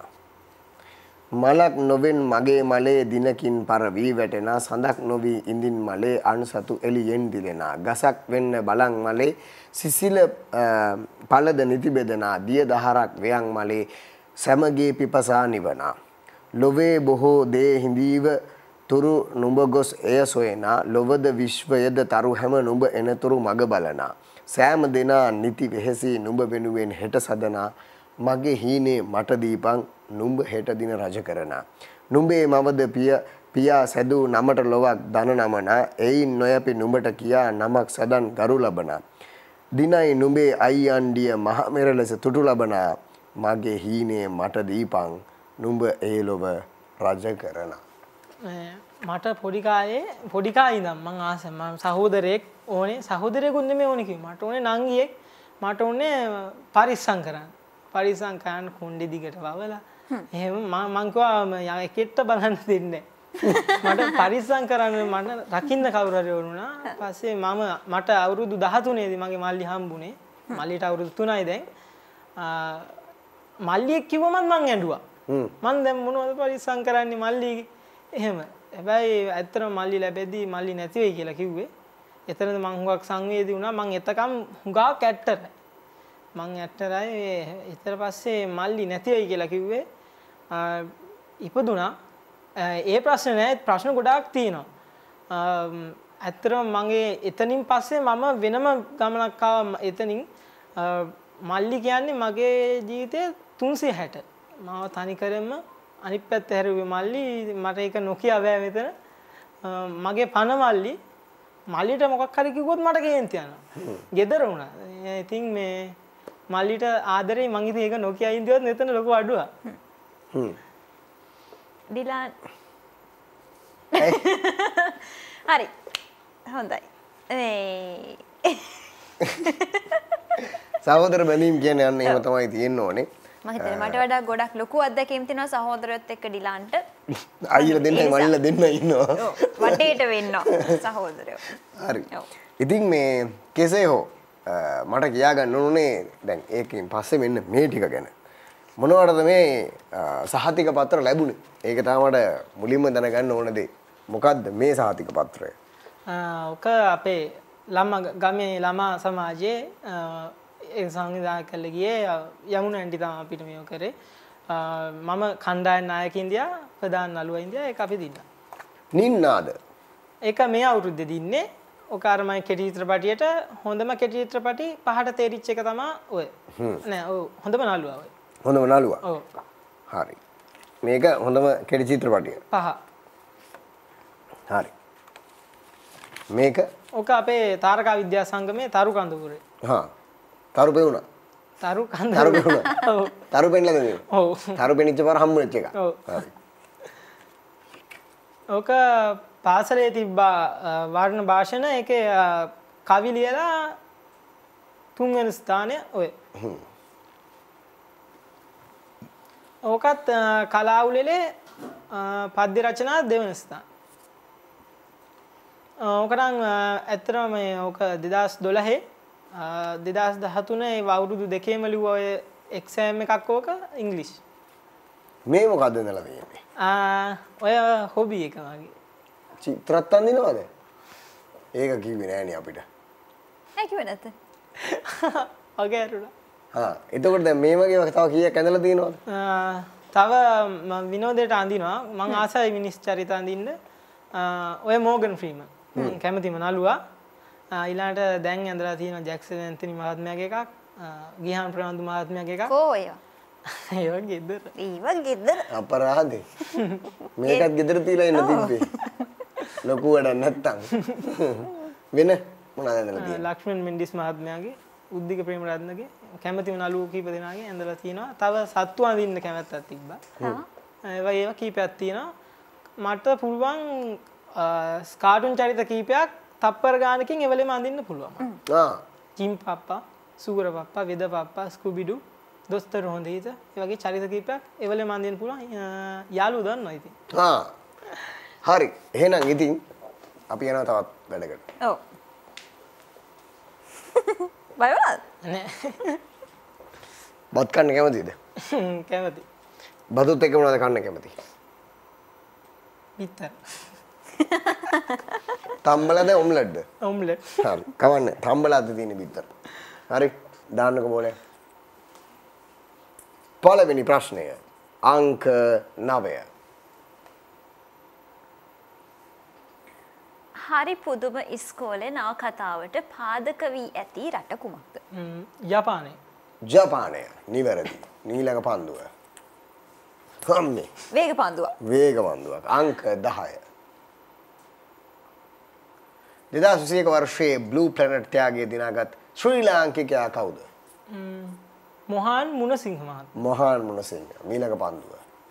මලක් නොවෙන් මගේ මලේ දිනකින් පර වී වැටෙනා සඳක් නොවි ඉඳින් මලේ අනුසතු එළියෙන් දිලෙනා ගසක් වෙන්න බලන් මලේ සිසිල පළද නිති බෙදනා දිය දහරක් වයන් මලේ සැමගේ පිපසා නිවනා ලොවේ බොහෝ දේ හිඳීව තුරු නුඹ ගොස් එය සොයනා ලොවද විශ්වයද තරු හැම නුඹ එනතුරු මග බලනා සෑම දෙනා නිති වෙහෙසී නුඹ වෙනුවෙන් හෙට සදනා මගේ හීනේ මට දීපන් නුඹ හෙට දින රජ කරනා. නුඹේ මවද පියා සැදූ නමට ලොවක් දන නමනා. එයින් නොයපි නුඹට කියා නමක් සදන් ගරු ලබනා. දිනයි නුඹේ අයියන්ඩිය මහ මෙර ලෙස තුටු ලබනා. මගේ හීනේ මට දීපන් නුඹ ඒ ලොව රජ කරනා.
මට පොඩි කාලේ ඉඳන් මං ආසයි මම සහෝදරයෙක් ඕනේ සහෝදරයෙකුත් නෙමෙයි ඕනේ කිව්වා මට ඕනේ නංගියෙක් මට ඕනේ පරිස්සම් කරන්න කුණ්ඩේ දිගට වවලා එහෙම මං කිව්වා එකෙක්ට බලන්න දෙන්නේ මට පරිස්සම් කරන්න මට රකින්න කවුරු හරි වුණා පස්සේ මට අවුරුදු 13 දී මගේ මල්ලි හම්බුනේ මල්ලිට අවුරුදු 3යි දැන් මල්ලියෙක් කිව්වම මං ඇඬුවා මං දැන් මොනවද පරිස්සම් කරන්නේ මල්ලි එහෙම හැබැයි ඇත්තටම මල්ලි ලැබෙද්දී මල්ලි නැති වෙයි කියලා කිව්වේ. එතනද මං හුඟක් සංවේදී වුණා. මං එතකම් හුඟක් ඇට්ටරයි. ඊට පස්සේ මල්ලි නැති වෙයි කියලා කිව්වේ. ඉපදුනා. ඒ ප්‍රශ්න නෑ ප්‍රශ්න ගොඩාක් තියෙනවා. ඇත්තටම මගේ එතනින් පස්සේ මම වෙනම ගමනක් ආවා එතනින්. මල්ලි කියන්නේ මගේ ජීවිතේ 360. මාව තනි කරෙම අනිත් පැත්ත හැරුවේ මල්ලි මට ඒක නොකිය බෑ මෙතන මගේ පන මල්ලිට මොකක් හරි කිව්වොත් මට කේන්ති යනවා ගෙදර වුණා ඉතින් මේ මල්ලිට ආදරේ මං ඉතින් ඒක නොකිය ඉඳියොත් මෙතන ලොකු අඩුවක්
ඩිලාන් හරි හොඳයි
සහෝදර බැඳීම් කියන්නේ අන්න එහෙම තමයි තියෙන්න ඕනේ
මම හිතන්නේ මට වඩා ගොඩක් ලොකු අත්දැකීම් තියෙනවා සහෝදරයොත් එක්ක ඩිලාන්ට
අයියලා දෙන්නයි මල්ලිලා දෙන්නයි ඉන්නවා
ඔව් වටේට වෙන්නවා සහෝදරයෝ
හරි ඉතින් මේ කෙසේ හෝ මට කියා ගන්න ඕනේ දැන් ඒකෙන් පස්සේ මෙන්න මේ ටික ගැන මොනවටද මේ සහතික පත්‍ර ලැබුණේ ඒක තමයි මුලින්ම දැනගන්න ඕන දේ මොකද්ද මේ සහතික පත්‍රය
ඔක අපේ ගමේ ළමා සමාජයේ ඒ සංවිධානය කළ ගියේ යමුණ ඇන්ටි තමයි අපිට මේක කරේ මම කණ්ඩායම් නායක ඉන්දියා ප්‍රධාන නළුවා ඉන්දියා ඒක අපි දින්නා
නින්නාද
ඒක මේ අවුරුද්දේ දින්නේ ඔක අර මම කෙටි චිත්‍රපටියට හොඳම කෙටි චිත්‍රපටි පහට තේරිච්ච එක තමයි ඔය නෑ ඔව් හොඳම නළුවා ඔය
හොඳම නළුවා
ඔව්
හරි මේක හොඳම කෙටි චිත්‍රපටිය
පහ
හරි මේක
ඔක අපේ තාරකා විද්‍යා සංගමේ තරු කඳුපුරේ
හා තරු පෙවුණා
තරු
පෙවුණා
ඔව්
තරු පෙන්නලාද මේ
ඔව්
තරු පෙනිච්ච පාර හම්බ වෙච්ච එක
ඔව්
හරි
ඔක පාසලේ තිබ්බා වර්ණ භාෂණ ඒකේ කවි ලියලා 3 වෙනි ස්ථානය ඔය ඕකත් කලා උළෙලේ පද්‍ය රචනා 2 වෙනි ස්ථාන ඕක නම් ඇත්තටම මේ ඕක 2012 2013 ඒ අවුරුදු දෙකේම ලිව්ව ඔය එක්සෑම් එකක් ඕක ඉංග්‍රීසි
මේ මොකද්ද ඉඳලා තියෙන්නේ
ඔය හොබි එක වගේ
චිත්‍රත් අඳිනවද ඒක කිව්වේ නෑනේ අපිට
ඇයි කිව්වේ නැත්තේ
ඔගේ අරුණා
එතකොට දැන් මේ වගේ තව කීයක් ඇඳලා තියෙනවද
තව මම විනෝදයට අඳිනවා මම ආසයි මිනිස් චරිත අඳින්න ඔය මෝගන් ෆ්‍රීමන් කැමතිම නළුවා ඊළඟට දැන් ඇඳලා තියෙනවා ජැක්සන් ඇන්තනි මහත්මයාගේ එකක් ගිහාන් ප්‍රනාන්දු මහත්මයාගේ එකක්
කෝ ඒවා
ඒවා ගෙදර
ගෙදර
අපරාධේ මේකත් ගෙදර තියලා ඉන්න තිබ්බේ ලොකු වැඩක් නැත්තම් වෙන මොනවද ඇඳලා තියෙන්නේ
ලක්ෂ්මන් මෙන්ඩිස් මහත්මයාගේ උද්දික ප්‍රේමරත්නගේ කැමතිම නළුවෝ කීප දෙනාගේ ඇඳලා තියෙනවා තව සත්තු අඳින්න කැමැත්තක් තිබ්බා ඒවා කීපයක් තියෙනවා මට පුළුවන් කාටුන් චරිත කීපයක් තප්පර ගානකින් එවලෙම අඳින්න පුළුවන් ජිම් පප්පා සූර පප්පා වෙද පප්පා ස්කුබිඩු දොස්තර හොඳ හිත ඒ වගේ චරිත කීපයක් එවලෙම අඳින්න පුළුවන් යාළුවෝ දන්නවා ඉතින්
හරි එහෙනම් ඉතින් අපි යනවා තවත් වැඩකට
ඔව් බය වුණාද
නෑ
බත් කන්න කැමතිද
කැමති
බතුත් එක්ක මොනවද කන්න කැමති
පිටර
තම්බලද ඔම්ලට්ද
ඔම්ලට්
හරි කවන්න තම්බලාද තියෙන බිත්තර හරි දාන්නකො බෝලේ පළවෙනි ප්‍රශ්නය අංක 9
හරි පුදුම ඉස්කෝලේ නවකතාවට පාදක වී ඇති රට කුමක්ද?
යපානය.
ජපානය. නිවැරදි. ඊළඟ පන්දුව. හම්මේ.
වේග පන්දුවක්.
වේග පන්දුවක්. අංක 10. 2021 වර්ෂයේ බ්ලූ ප්ලැනට් ත්‍යාගයේ දිනාගත් ශ්‍රී ලාංකිකයා කවුද?
මොහාන් මුණසිංහ මහත්මයා.
මොහාන් මුණසිංහ. ඊළඟ පන්දුව.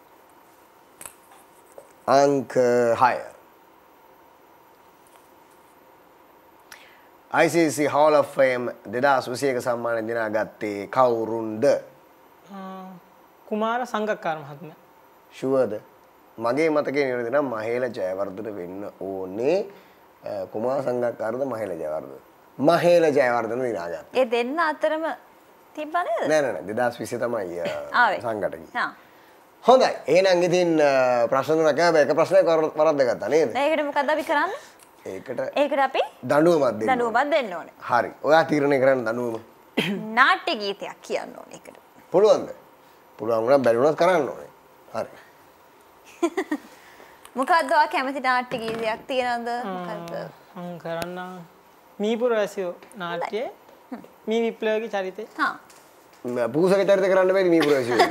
අංක 6. ICC Hall of Fame 2021 සම්මානය දිනාගත්තේ කවුරුන්ද?
කුමාර සංගක්කාර මහත්මයා.
ෂුවර්ද? මගේ මතකයේ නිවැරදි නම් මහේල ජයවර්ධන වෙන්න ඕනේ. කුමාර සංගක්කාරද මහේල ජයවර්ධන? මහේල ජයවර්ධන දිනාගත්තා.
ඒ දෙන්න අතරම තිබ්බ නේද?
නෑ 2020 තමයි සංගට ගියේ.
හා.
හොඳයි. එහෙනම් ඉතින් ප්‍රශ්න තුනක් එක ප්‍රශ්නයක් වරද්දගත්තා නේද?
ඒකට මොකද්ද අපි කරන්නේ? ඒකට අපි
දඬුවමක් දෙන්න.
දඬුවමක් දෙන්න ඕනේ.
හරි. ඔයා තීරණය කරන්න දඬුවම.
නාට්‍ය ගීතයක් කියන්න ඕනේ ඒකට.
පුළුවන්ද? පුළුවන් වුණා බැරි වුණත් කරන්න ඕනේ. හරි.
මොකද්ද ඔයා කැමති නාට්‍ය ගීතයක් තියෙනවද? මොකද්ද?
මම කරන්න මීපුර වැසියෝ නාට්‍යයේ මී විප්ලවගේ චරිතේ.
හා.
පූසක චරිත කරන්න බැරි මේ පුරවැසියෝ.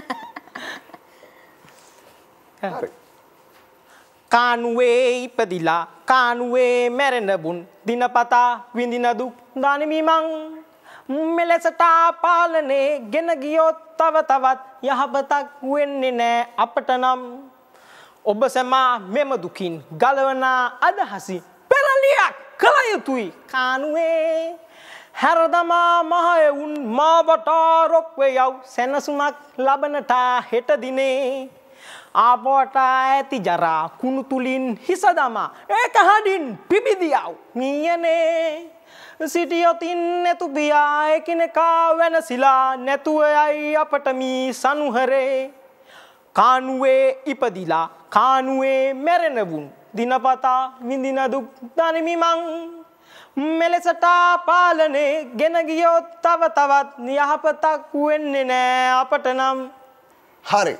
හරි.
කානුවේ ඉපදිලා කානුවේ මැරෙන බුන් දිනපතා විඳින දුක් දානෙමිමං මෙලෙසට පාලනේ ගෙන ගියොත් තව තවත් යහපතක් වෙන්නේ නෑ අපට නම් ඔබ සැමා මෙම දුකින් ගලවන අදහසි පෙරලියක් කළ යුතුයි කානුවේ හැරදමා මහයවුන් මාවට රොක්වේ යව් සැනසුමක් ලබනට හෙට දිනේ ආපෝට ඇති ජරා කුණු තුලින් හිස දමා ඒක හඩින් පිබිදියව් නියනේ සිටියොතින් නැතු පියා එකිනෙකා වෙනසිලා නැතුව යයි අපට මී සනුහරේ කානුවේ ඉපදිලා කානුවේ මැරෙනවුන් දිනපතා විඳින දුක් දනිමිමං මෙලෙසට පාලනේ ගෙන ගියොත් තව තවත් යහපතක් වෙන්නේ නෑ අපට නම්
හරි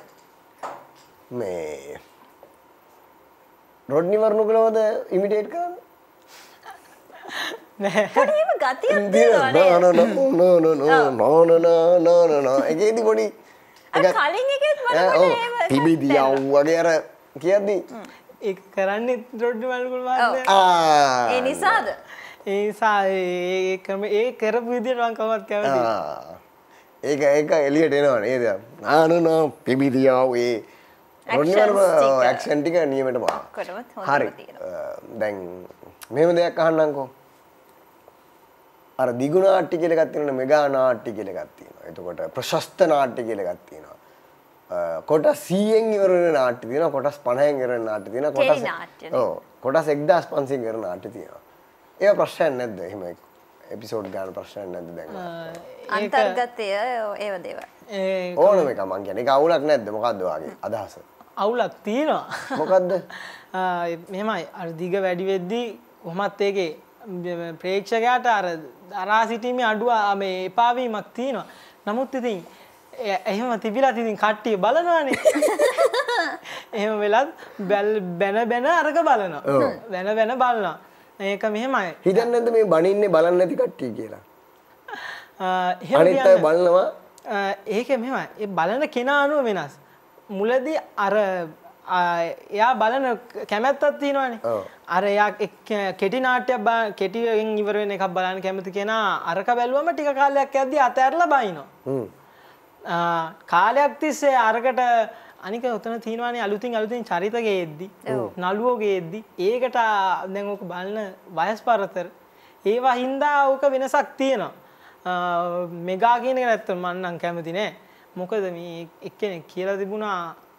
මේ රොඩ්නි වර්ණුකලවද ඉමිටේට් කරන්න
නෑ
පොඩිම ගතියක් තියෙනවා
නෝ ඒකේදී පොඩි
අර කලින් එකෙත් මට
පිබිදියව් වගේ අර කියද්දි
ඒක කරන්නේ රොඩ්නි වර්ණුකල මහත්මයා
ඒ නිසාද
ඒ නිසා ඒ කරපු විදියට මම කවවත් කැමතියි
ඒක එළියට එනවා නේද නෝ පිබිදියව් ඒ ඇක්ෂන් ටික නියමටම හරි දැන් මෙහෙම දෙයක් අහන්නම්කෝ අර දිගු නාට්‍ය කියලා එකක් තියෙනවා මෙගා නාට්‍ය කියලා එකක් තියෙනවා එතකොට ප්‍රශස්ත නාට්‍ය කියලා එකක් තියෙනවා කොටස් 100න් ඉවර වෙන නාට්‍ය තියෙනවා කොටස් 50න් ඉවර වෙන නාට්‍ය තියෙනවා කොටස් 1500න් ඉවර වෙන නාට්‍ය තියෙනවා ඒක ප්‍රශ්නයක් නැද්ද එහෙම එපිසෝඩ් ගන්න ප්‍රශ්නයක් නැද්ද දැන්
අන්තර්ගතය ඒව දේවල්
ඕනම එක මං කියන්නේ ඒක අවුලක් නැද්ද මොකද්ද වාගේ අදහස
අවුලක් තියෙනවා
මොකද්ද
මෙහෙමයි අර දිග වැඩි වෙද්දී කොහොමත් ඒකේ ප්‍රේක්ෂකයාට අර දරා සිටීමේ අඩුව මේ එපා වීමක් තියෙනවා නමුත් ඉතින් එහෙම තිබිලා ඉතින් කට්ටිය බලනවානේ එහෙම වෙලත් බැන අරක බලනවා බැන බලනවා ඒක මෙහෙමයි
හිතන්නේ නැද්ද මේ බණින්නේ බලන්නේ නැති කට්ටිය කියලා අනිත් අය බලනවා
ඒක මෙහෙමයි ඒ බලන කෙනා අනුව වෙනස් මුලදී අර එයා බලන කැමැත්තක් තියෙනවානේ අර එයා කෙටි නාට්‍යයක් කෙටියෙන් ඉවර වෙන එකක් බලන්න කැමති කෙනා අරක බැලුවම ටික කාලයක් යද්දී අතහැරලා බයිනවා කාලයක් තිස්සේ අරකට අනික උතන තියෙනවානේ අලුතින් චරිත ගේද්දි නළුවෝ ගේද්දි ඒකට දැන් ඔක බලන වයස් පරතර ඒවා හින්දා ඔක වෙනසක් තියෙනවා මෙගා කියන එක නැත්තම් මම නම් කැමති නෑ මොකද මේ එක්කෙනෙක් කියලා තිබුණා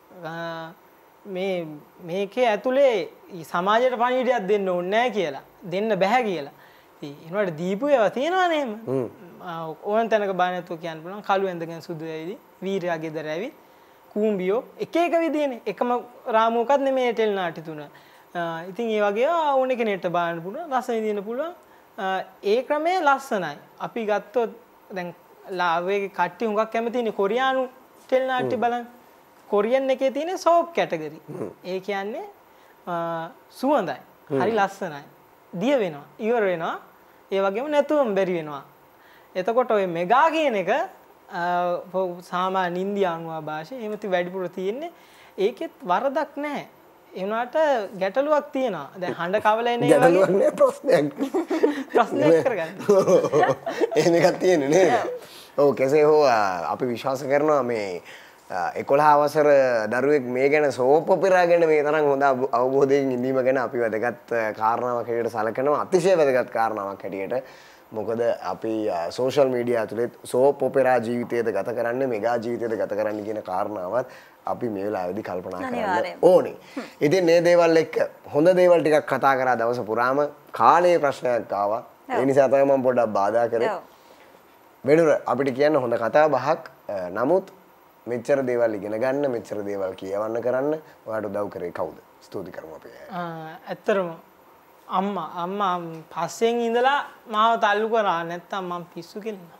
මේකේ ඇතුලේ සමාජයට පණිවිඩයක් දෙන්න ඕනේ නෑ කියලා දෙන්න බෑ කියලා ඉතින් ඒනවට දීපු ඒවා තියෙනවානේ එහෙම ඕන තැනක බය නැතුව කියන්න පුළුවන් කළු ඇඳගෙන සුදු ඇවිදි වීරයා ගෙදර ඇවිත් කූඹියෝ එක විදිහනේ එකම රාමුවකත් නෙමෙයි ටෙල් නාට්‍ය තුන. ඉතින් ඒ වගේ ඕන කෙනෙක්ට බලන්න පුළුවන් රස විඳින්න පුළුවන්. ඒ ක්‍රමය ලස්සනයි. අපි ගත්තොත් දැන් ලාවේ කට්ටිය හුඟක් කැමතිනේ කොරියානු ටෙල් නාට්‍ය බලන්න. කොරියන් එකේ තියෙන සෝප් කැටගරි. ඒ කියන්නේ සුවඳයි. හරි ලස්සනයි. දිය වෙනවා. ඉවර වෙනවා. ඒ වගේම නැතුවම බැරි වෙනවා. එතකොට ඔය මෙගා කියන එක සාමාන්‍ය ඉන්දියානු භාෂාව එහෙම වැඩිපුර තියෙන්නේ. ඒකෙත් වරදක් නැහැ. ඒ වුණාට ගැටලුවක් තියෙනවා. දැන් හඬ කවල එන ඒ
ගැටලුවක් නෑ ප්‍රශ්නයක්.
ප්‍රශ්නයක් කරගන්න.
එහෙම එකක් තියෙන්නේ නේද? ඔව් කෙසේ හෝ අපි විශ්වාස කරනවා මේ 11 වසර දරුවෙක් මේ ගැන සෝප් ඔපෙරා ගැන මේ තරම් හොඳ අවබෝධයෙන් ඉඳීම ගැන අපි වැදගත් කාරණාවක් හැටියට සැලකනවා. අතිශය වැදගත් කාරණාවක් හැටියට. මොකද අපි සෝෂල් මීඩියා ඇතුලේ සෝප් ඔපෙරා ජීවිතයද ගත කරන්නේ මෙගා ජීවිතයද ගත කරන්නේ කියන කාරණාවත් අපි මේ වෙලාවේදී කල්පනා කරන්න ඕනේ. ඉතින් මේ දේවල් එක්ක හොඳ දේවල් ටිකක් කතා කරා දවස පුරාම කාලයේ ප්‍රශ්නයක් ආවා. ඒ නිසා තමයි මම පොඩ්ඩක් බාධා කරේ. වෙනුර අපිට කියන්න හොඳ කතා බහක්. නමුත් මෙච්චර දේවල් ඉගෙන ගන්න මෙච්චර දේවල් කියවන්න කරන්න ඔයාලට උදව් කරේ කවුද? ස්තුති කරමු අපි.
ඇත්තටම අම්මා පස්සෙන් ඉඳලා මාව තල්ලු කරා නැත්තම් මම පිස්සු කෙලිනවා.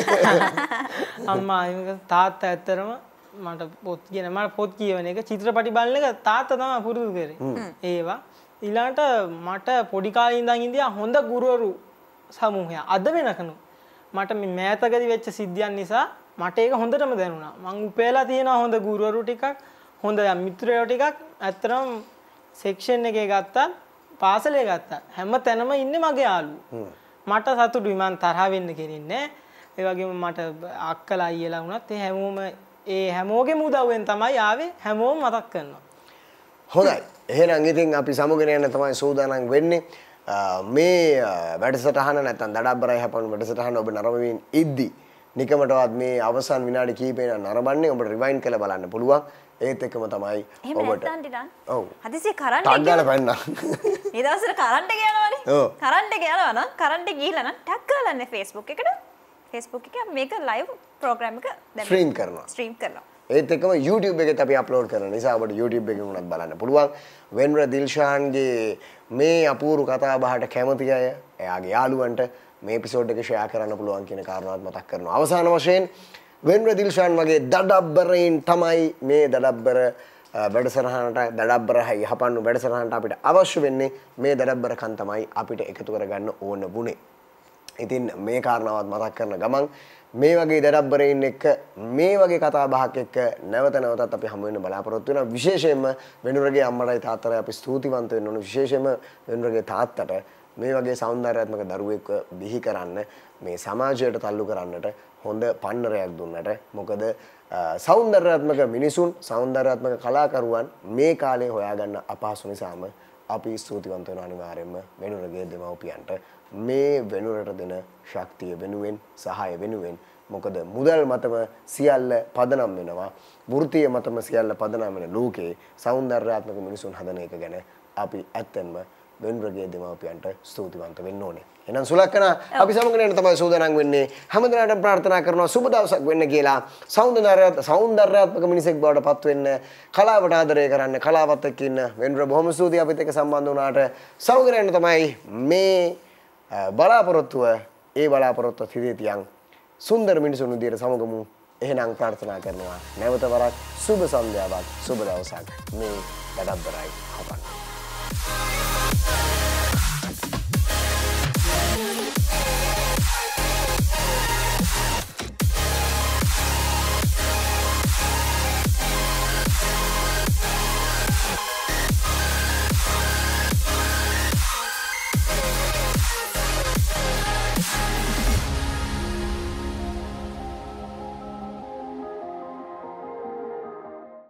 අම්මා තාත්තා ඇත්තටම මට පොත් කියවන එක චිත්‍රපටි බලන එක තාත්තා තමයි පුරුදු කරේ. ඒවා ඊළඟට මට පොඩි කාලේ ඉඳන් ඉඳියා හොඳ ගුරුවරු සමූහයක් අද වෙනකනු මට මේ මෑතකදී වෙච්ච සිද්ධියන් නිසා මට ඒක හොඳටම දැනුණා. මං උපයලා තියෙනවා හොඳ ගුරුවරු ටිකක් හොඳ මිත්‍රයෝ ටිකක්. ඇත්තටම සෙක්ෂන් එකේ ගත්තා පාසලේ ගත්තා හැම තැනම ඉන්නේ මගේ යාළුවෝ. මට සතුටුයි මං තරහ වෙන්න කෙනෙක් නෑ. ඒ වගේම මට අක්කලා අයියලා වුණත් ඒ හැමෝගෙම උදව්වෙන් තමයි ආවේ. හැමෝම මතක් කරනවා.
හොඳයි. එහෙනම් ඉතින් අපි සමුගෙන යන්න තමයි සූදානම් වෙන්නේ. මේ වැඩසටහන නැත්නම් දඩබ්බරයි හැපණු වැඩසටහන ඔබ නරඹමින් ඉද්දි නිකමටවත් මේ අවසන් විනාඩි කිහිපේ නරඹන්නේ ඔබට රිවයින්ඩ් කරලා බලන්න පුළුවන්. ඒත් එක්කම තමයි ඔබට
ඔව් හදිසියේ කරන්ට්
ටක් ගාලා පැන්නා.
මේ දවස්වල කරන්ට් එක යනවනේ. ඔව් කරන්ට් එක යනවා නම් කරන්ට් එක ගිහිල්ලා නම් ටක් කරලා ඉන්නේ Facebook එකට. Facebook එකේ මේක ලයිව් ප්‍රෝග්‍රෑම් එක දැන් ස්ට්‍රීම් කරනවා. ඒත් එක්කම YouTube එකෙත් අපි අප්ලෝඩ් කරන නිසා ඔබට YouTube එකෙන් උනත් බලන්න පුළුවන්. වෙන්ර දිල්ෂාන්ගේ මේ අපූර්ව කතා බහට කැමති අය එයාගේ යාළුවන්ට මේ එපිසෝඩ් එක ෂෙයා කරන්න පුළුවන් කියන කාරණාවත් මතක් කරනවා. අවසාන වශයෙන් වෙන්ර දිල්ෂාන් වගේ දඩබ්බරයින් තමයි මේ දඩබ්බර වැඩසටහනට දඩබ්බරයි යහපන්නු වැඩසටහනට අපිට අවශ්‍ය වෙන්නේ. මේ දඩබ්බරකන් තමයි අපිට එකතු කරගන්න ඕන වුණේ. ඉතින් මේ කාරණාවත් මතක් කරන ගමන් මේ වගේ දඩබ්බරයින් එක්ක මේ වගේ කතා බහක් එක්ක නැවත නැවතත් අපි හමු වෙන්න බලාපොරොත්තු වෙනවා. විශේෂයෙන්ම වෙනුරගේ අම්මටයි තාත්තටයි අපි ස්තුතිවන්ත වෙන්න ඕනේ. විශේෂයෙන්ම වෙනුරගේ තාත්තට මේ වගේ සෞන්දර්යාත්මක දරුවෙක් බිහි කරන්න මේ සමාජයට තල්ලු කරන්නට හොඳ පන්නරයක් දුන්නට. මොකද සෞන්දර්යාත්මක මිනිසුන් සෞන්දර්යාත්මක කලාකරුවන් මේ කාලේ හොයාගන්න අපහසු නිසාම අපි ස්තුතිවන්ත වෙනවා අනිවාර්යයෙන්ම වෙනුරගේ දෙමව්පියන්ට මේ වෙනුරට දෙන ශක්තිය වෙනුවෙන් සහාය වෙනුවෙන්. මොකද මුදල් මතම සියල්ල පදනම් වෙනවා. වෘත්තීය මතම සියල්ල පදනම් වෙන ලෝකේ සෞන්දර්යාත්මක මිනිසුන් හදන එක ගැන අපි ඇත්තෙන්ම වෙනුරගේ දෙමව්පියන්ට ස්තුතිවන්ත වෙන්න ඕනේ. එහෙනම් සුලක්කන අපි සමග යන තමයි සූදානම් වෙන්නේ. හැමදෙනාටම ප්‍රාර්ථනා කරනවා සුබ දවසක් වෙන්න කියලා. සෞන්දර්යාත්මක මිනිසෙක් බවට පත් වෙන්න, කලාවට ආදරය කරන්න, කලාවත් එක්ක ඉන්න වෙනුර බොහොම ස්තුතියි අපිත් එක්ක සම්බන්ධ වුණාට. සමග යන තමයි මේ බලාපොරොත්තුව ඒ බලාපොරොත්තුව සිදේ තියන් සුන්දර මිනිසුන් විදියට සමගමු. එහෙනම් ප්‍රාර්ථනා කරනවා නැවත වරක් සුබ සන්ධ්‍යාවක් සුබ දවසක් මේ දඩබ්බරයි හපන්න.